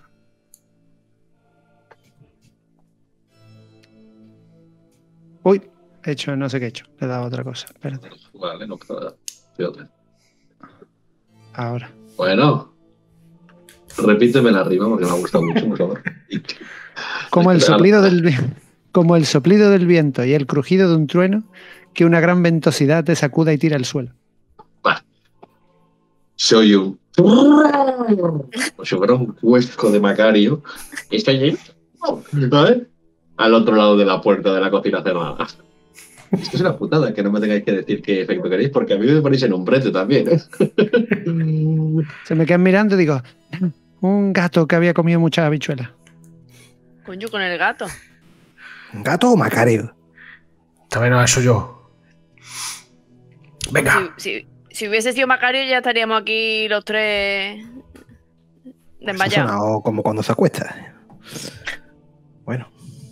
Speaker 4: Uy, he hecho, no sé qué he hecho. Le he dado otra cosa. Espérate.
Speaker 5: Vale, no pasa nada. Fíjate.
Speaker 4: Ahora.
Speaker 5: Bueno, repítemela arriba porque me ha gustado mucho, por favor.
Speaker 4: Como el soplido del viento y el crujido de un trueno, que una gran ventosidad te sacuda y tira al suelo.
Speaker 5: Vale. Soy un... Como si fuera un huesco de Macario. ¿Y estoy allí? ¿Sabes? Al otro lado de la puerta de la cocina cerrada. Esto es una putada, que no me tengáis que decir qué efecto queréis, porque a mí me ponéis en un brete también, ¿eh?
Speaker 4: Se me quedan mirando y digo, un gato que había comido muchas habichuelas.
Speaker 2: Coño, con el gato.
Speaker 3: ¿Un gato o Macario?
Speaker 1: También no, eso yo. Venga.
Speaker 2: Si hubiese sido Macario, ya estaríamos aquí los tres
Speaker 3: Eso ha
Speaker 2: desmayados.
Speaker 3: sonado como cuando se acuesta. Bueno,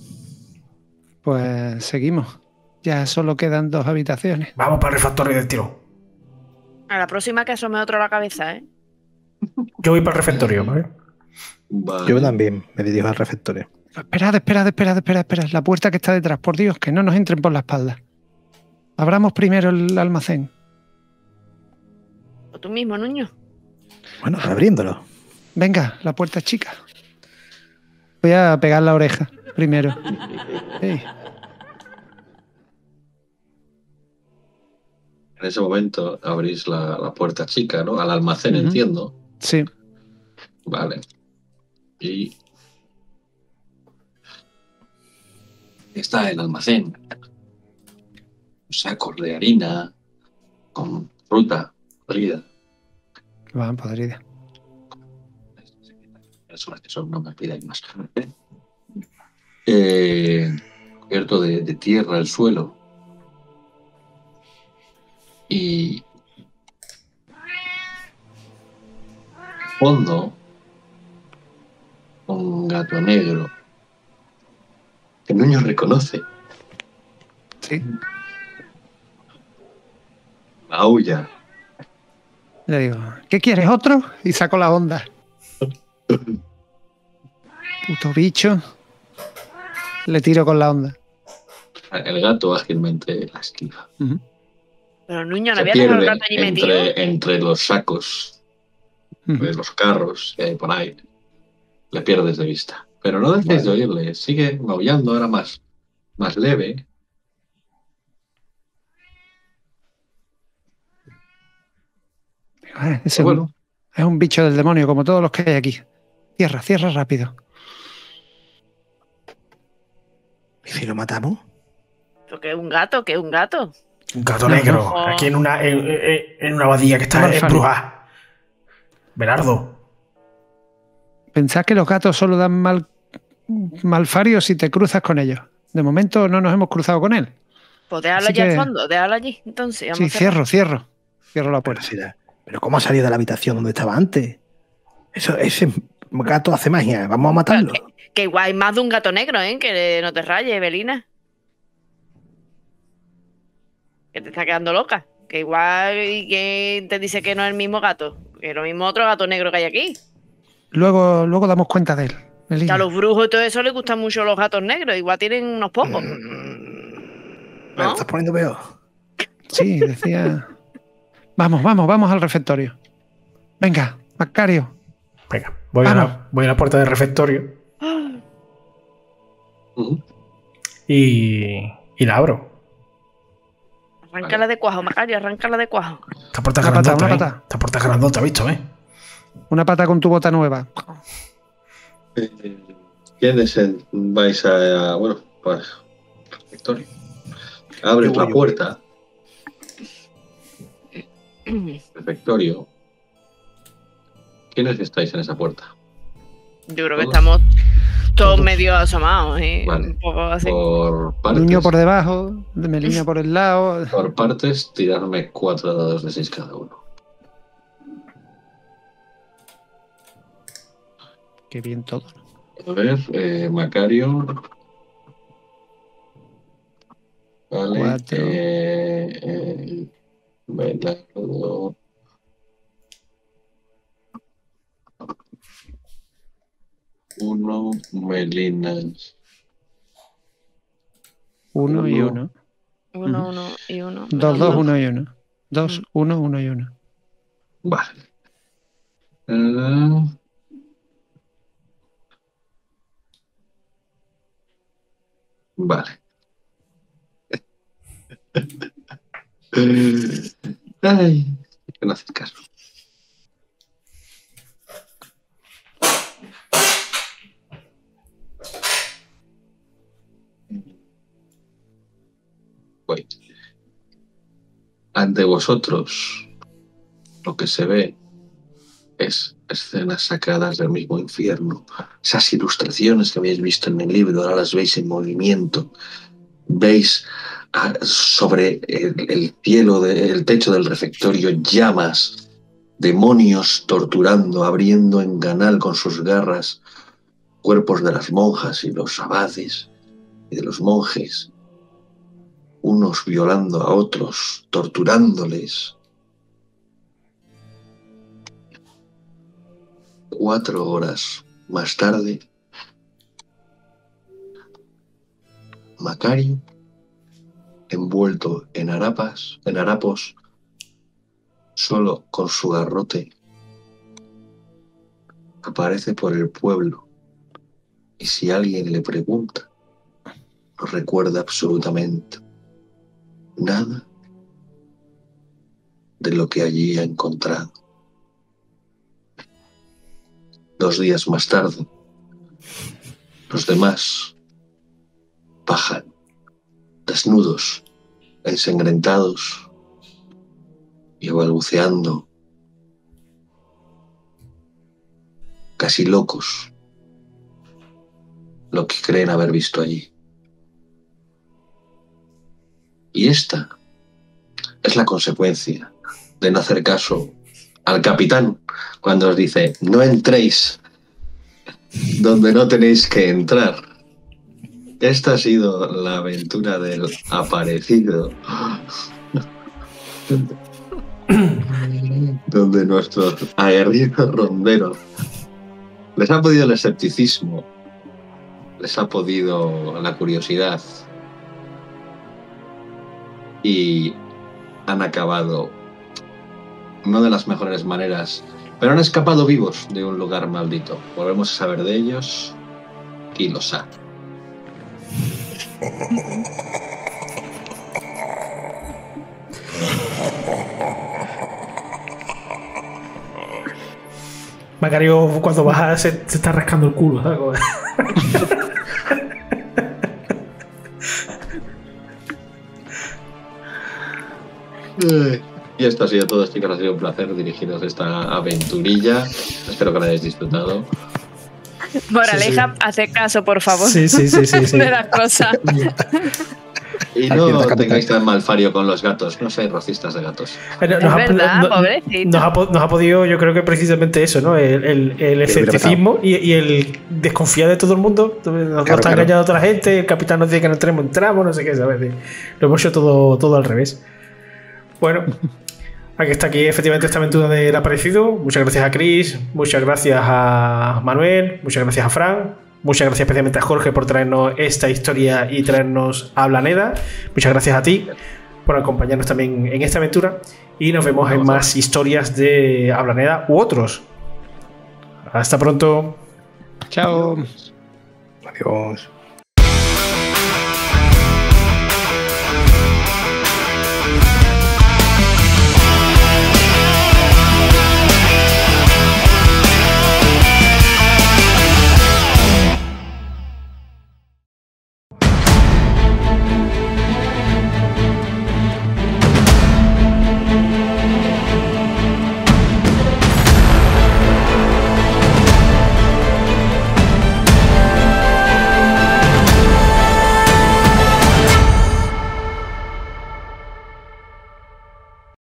Speaker 4: Pues seguimos. Ya solo quedan 2 habitaciones.
Speaker 1: Vamos para el refectorio del tiro.
Speaker 2: A la próxima que asome otro la cabeza, ¿eh?
Speaker 1: Yo voy para el refectorio, ¿vale?
Speaker 5: Vale.
Speaker 3: yo también me dirijo al refectorio.
Speaker 4: Esperad. La puerta que está detrás, por Dios, que no nos entren por la espalda. Abramos primero el almacén.
Speaker 2: O tú mismo, Nuño.
Speaker 3: Bueno, abriéndolo.
Speaker 4: Venga, la puerta es chica. Voy a pegar la oreja primero. Ey.
Speaker 5: En ese momento abrís la puerta chica, ¿no? Al almacén,
Speaker 4: Ujú.
Speaker 5: entiendo.
Speaker 4: Sí.
Speaker 5: Vale. Y está el almacén. Sacos de harina con fruta podrida.
Speaker 4: Que van podridas.
Speaker 5: Son las que son, no me pidáis más. Cubierto de tierra el suelo. Y fondo un gato negro que Nuño reconoce.
Speaker 4: Sí.
Speaker 5: Maulla.
Speaker 4: Le digo, ¿qué quieres, otro? Y saco la onda. Puto bicho. Le tiro con la onda.
Speaker 5: El gato ágilmente la esquiva.
Speaker 4: Ujú.
Speaker 2: Pero Nuño, ¿no
Speaker 5: Se
Speaker 2: había dejado el
Speaker 5: pierde
Speaker 2: gato allí metido?
Speaker 5: entre los sacos de los carros que hay por ahí, le pierdes de vista. Pero no dejes de oírle, sigue maullando ahora más leve.
Speaker 4: Es un bicho del demonio, como todos los que hay aquí. Cierra rápido.
Speaker 3: ¿Y si lo matamos?
Speaker 2: ¿Pero qué es un gato? ¿Qué es un gato?
Speaker 1: Un gato negro.
Speaker 2: no.
Speaker 1: Aquí en una abadía que está
Speaker 4: Malfario.
Speaker 1: embrujada. Belardo.
Speaker 4: Pensad que los gatos solo dan malfarios si te cruzas con ellos. De momento no nos hemos cruzado con él.
Speaker 2: Pues déjalo
Speaker 4: Así
Speaker 2: allá
Speaker 4: que-
Speaker 2: al fondo, déjalo allí. Entonces,
Speaker 4: Sí,
Speaker 2: vamos a cerrar.
Speaker 4: cierro la
Speaker 3: Pero,
Speaker 4: puerta.
Speaker 3: pero ¿cómo ha salido de la habitación donde estaba antes? Ese gato hace magia. Vamos a matarlo.
Speaker 2: Que igual hay más de un gato negro, ¿eh? Que no te rayes, Belina. Que te está quedando loca. Que igual y que te dice que no es el mismo gato. Que lo mismo otro gato negro que hay aquí.
Speaker 4: Luego damos cuenta de él.
Speaker 2: Que
Speaker 4: Melina.
Speaker 2: a los brujos y todo eso les gustan mucho los gatos negros. Igual tienen unos pocos.
Speaker 3: Me lo estás poniendo peor.
Speaker 4: Sí, decía. Vamos al refectorio. Venga, Macario.
Speaker 1: Venga, voy a la puerta del refectorio y la abro.
Speaker 2: Arráncala de cuajo, Macario, arráncala de cuajo.
Speaker 1: Esta puerta es
Speaker 4: Una pata,
Speaker 1: grandota,
Speaker 4: una
Speaker 1: ¿eh?
Speaker 4: pata.
Speaker 1: Esta puerta es grandota, ¿visto,
Speaker 4: Una pata con tu bota nueva.
Speaker 5: ¿Quiénes vais a... Bueno, pues... Victoria. Abres
Speaker 3: Yo voy,
Speaker 5: la
Speaker 3: yo
Speaker 5: puerta. Refectorio. ¿Quiénes estáis en esa puerta?
Speaker 2: Yo creo que
Speaker 5: Todos.
Speaker 2: estamos todos
Speaker 4: Todos.
Speaker 2: medio asomados.
Speaker 5: Vale.
Speaker 2: Un poco así.
Speaker 5: Por partes.
Speaker 4: Nuño por debajo, de Melina por el lado.
Speaker 5: Por partes, tirarme 4 dados de 6 cada uno.
Speaker 4: Qué bien todo.
Speaker 5: A ver, Macario. Vale.
Speaker 4: 4.
Speaker 5: Belardo. Uno, Melina.
Speaker 4: 1 y 1.
Speaker 2: Uno y uno.
Speaker 4: 2, 2, 1 y 1. 2, 1, 1 y 1.
Speaker 5: Vale. Vale. Ay, que no haces caso. Voy. Ante vosotros, lo que se ve es escenas sacadas del mismo infierno. Esas ilustraciones que habéis visto en el libro, ahora las veis en movimiento. Veis sobre el cielo, el techo del refectorio, llamas, demonios torturando, abriendo en canal con sus garras cuerpos de las monjas y los abades y de los monjes, unos violando a otros, torturándoles. 4 horas más tarde, Macario, envuelto en harapos, solo con su garrote, aparece por el pueblo y si alguien le pregunta, no recuerda absolutamente nada de lo que allí ha encontrado. 2 días más tarde, los demás bajan, desnudos, ensangrentados y balbuceando, casi locos, lo que creen haber visto allí. Y esta es la consecuencia de no hacer caso al capitán cuando os dice no entréis donde no tenéis que entrar. Esta ha sido la aventura del aparecido, donde nuestro aguerrido rondero les ha podido el escepticismo, les ha podido la curiosidad y han acabado no de las mejores maneras, Pero han escapado vivos de un lugar maldito. Volvemos a saber de ellos. Y lo sabe.
Speaker 1: Macario, cuando baja, se está rascando el culo, ¿sabes?
Speaker 5: Y esto ha sido todo, chicos. Ha sido un placer dirigiros esta aventurilla. Espero que la hayáis disfrutado.
Speaker 2: Moraleja,
Speaker 1: Sí, sí.
Speaker 2: haced caso, por favor.
Speaker 1: Sí.
Speaker 2: De las cosas.
Speaker 5: Y
Speaker 3: Aquí
Speaker 5: no
Speaker 3: está Capitán.
Speaker 5: tengáis tan malfario con los gatos. No seáis racistas de gatos.
Speaker 2: Es verdad, pobrecito.
Speaker 1: Nos ha podido, yo creo que precisamente eso, ¿no? El escepticismo y el desconfiar de todo el mundo. Nos está engañando a otra gente, el capitán nos dice que no entramos, no sé qué, ¿sabes? Lo hemos hecho todo al revés. Bueno, aquí está efectivamente esta aventura del aparecido. Muchas gracias a Chris, muchas gracias a Manuel, muchas gracias a Fran, muchas gracias especialmente a Jorge por traernos esta historia y traernos a Ablaneda. Muchas gracias a ti por acompañarnos también en esta aventura y nos vemos en más historias de Ablaneda u otros. Hasta pronto.
Speaker 4: Chao.
Speaker 3: Adiós.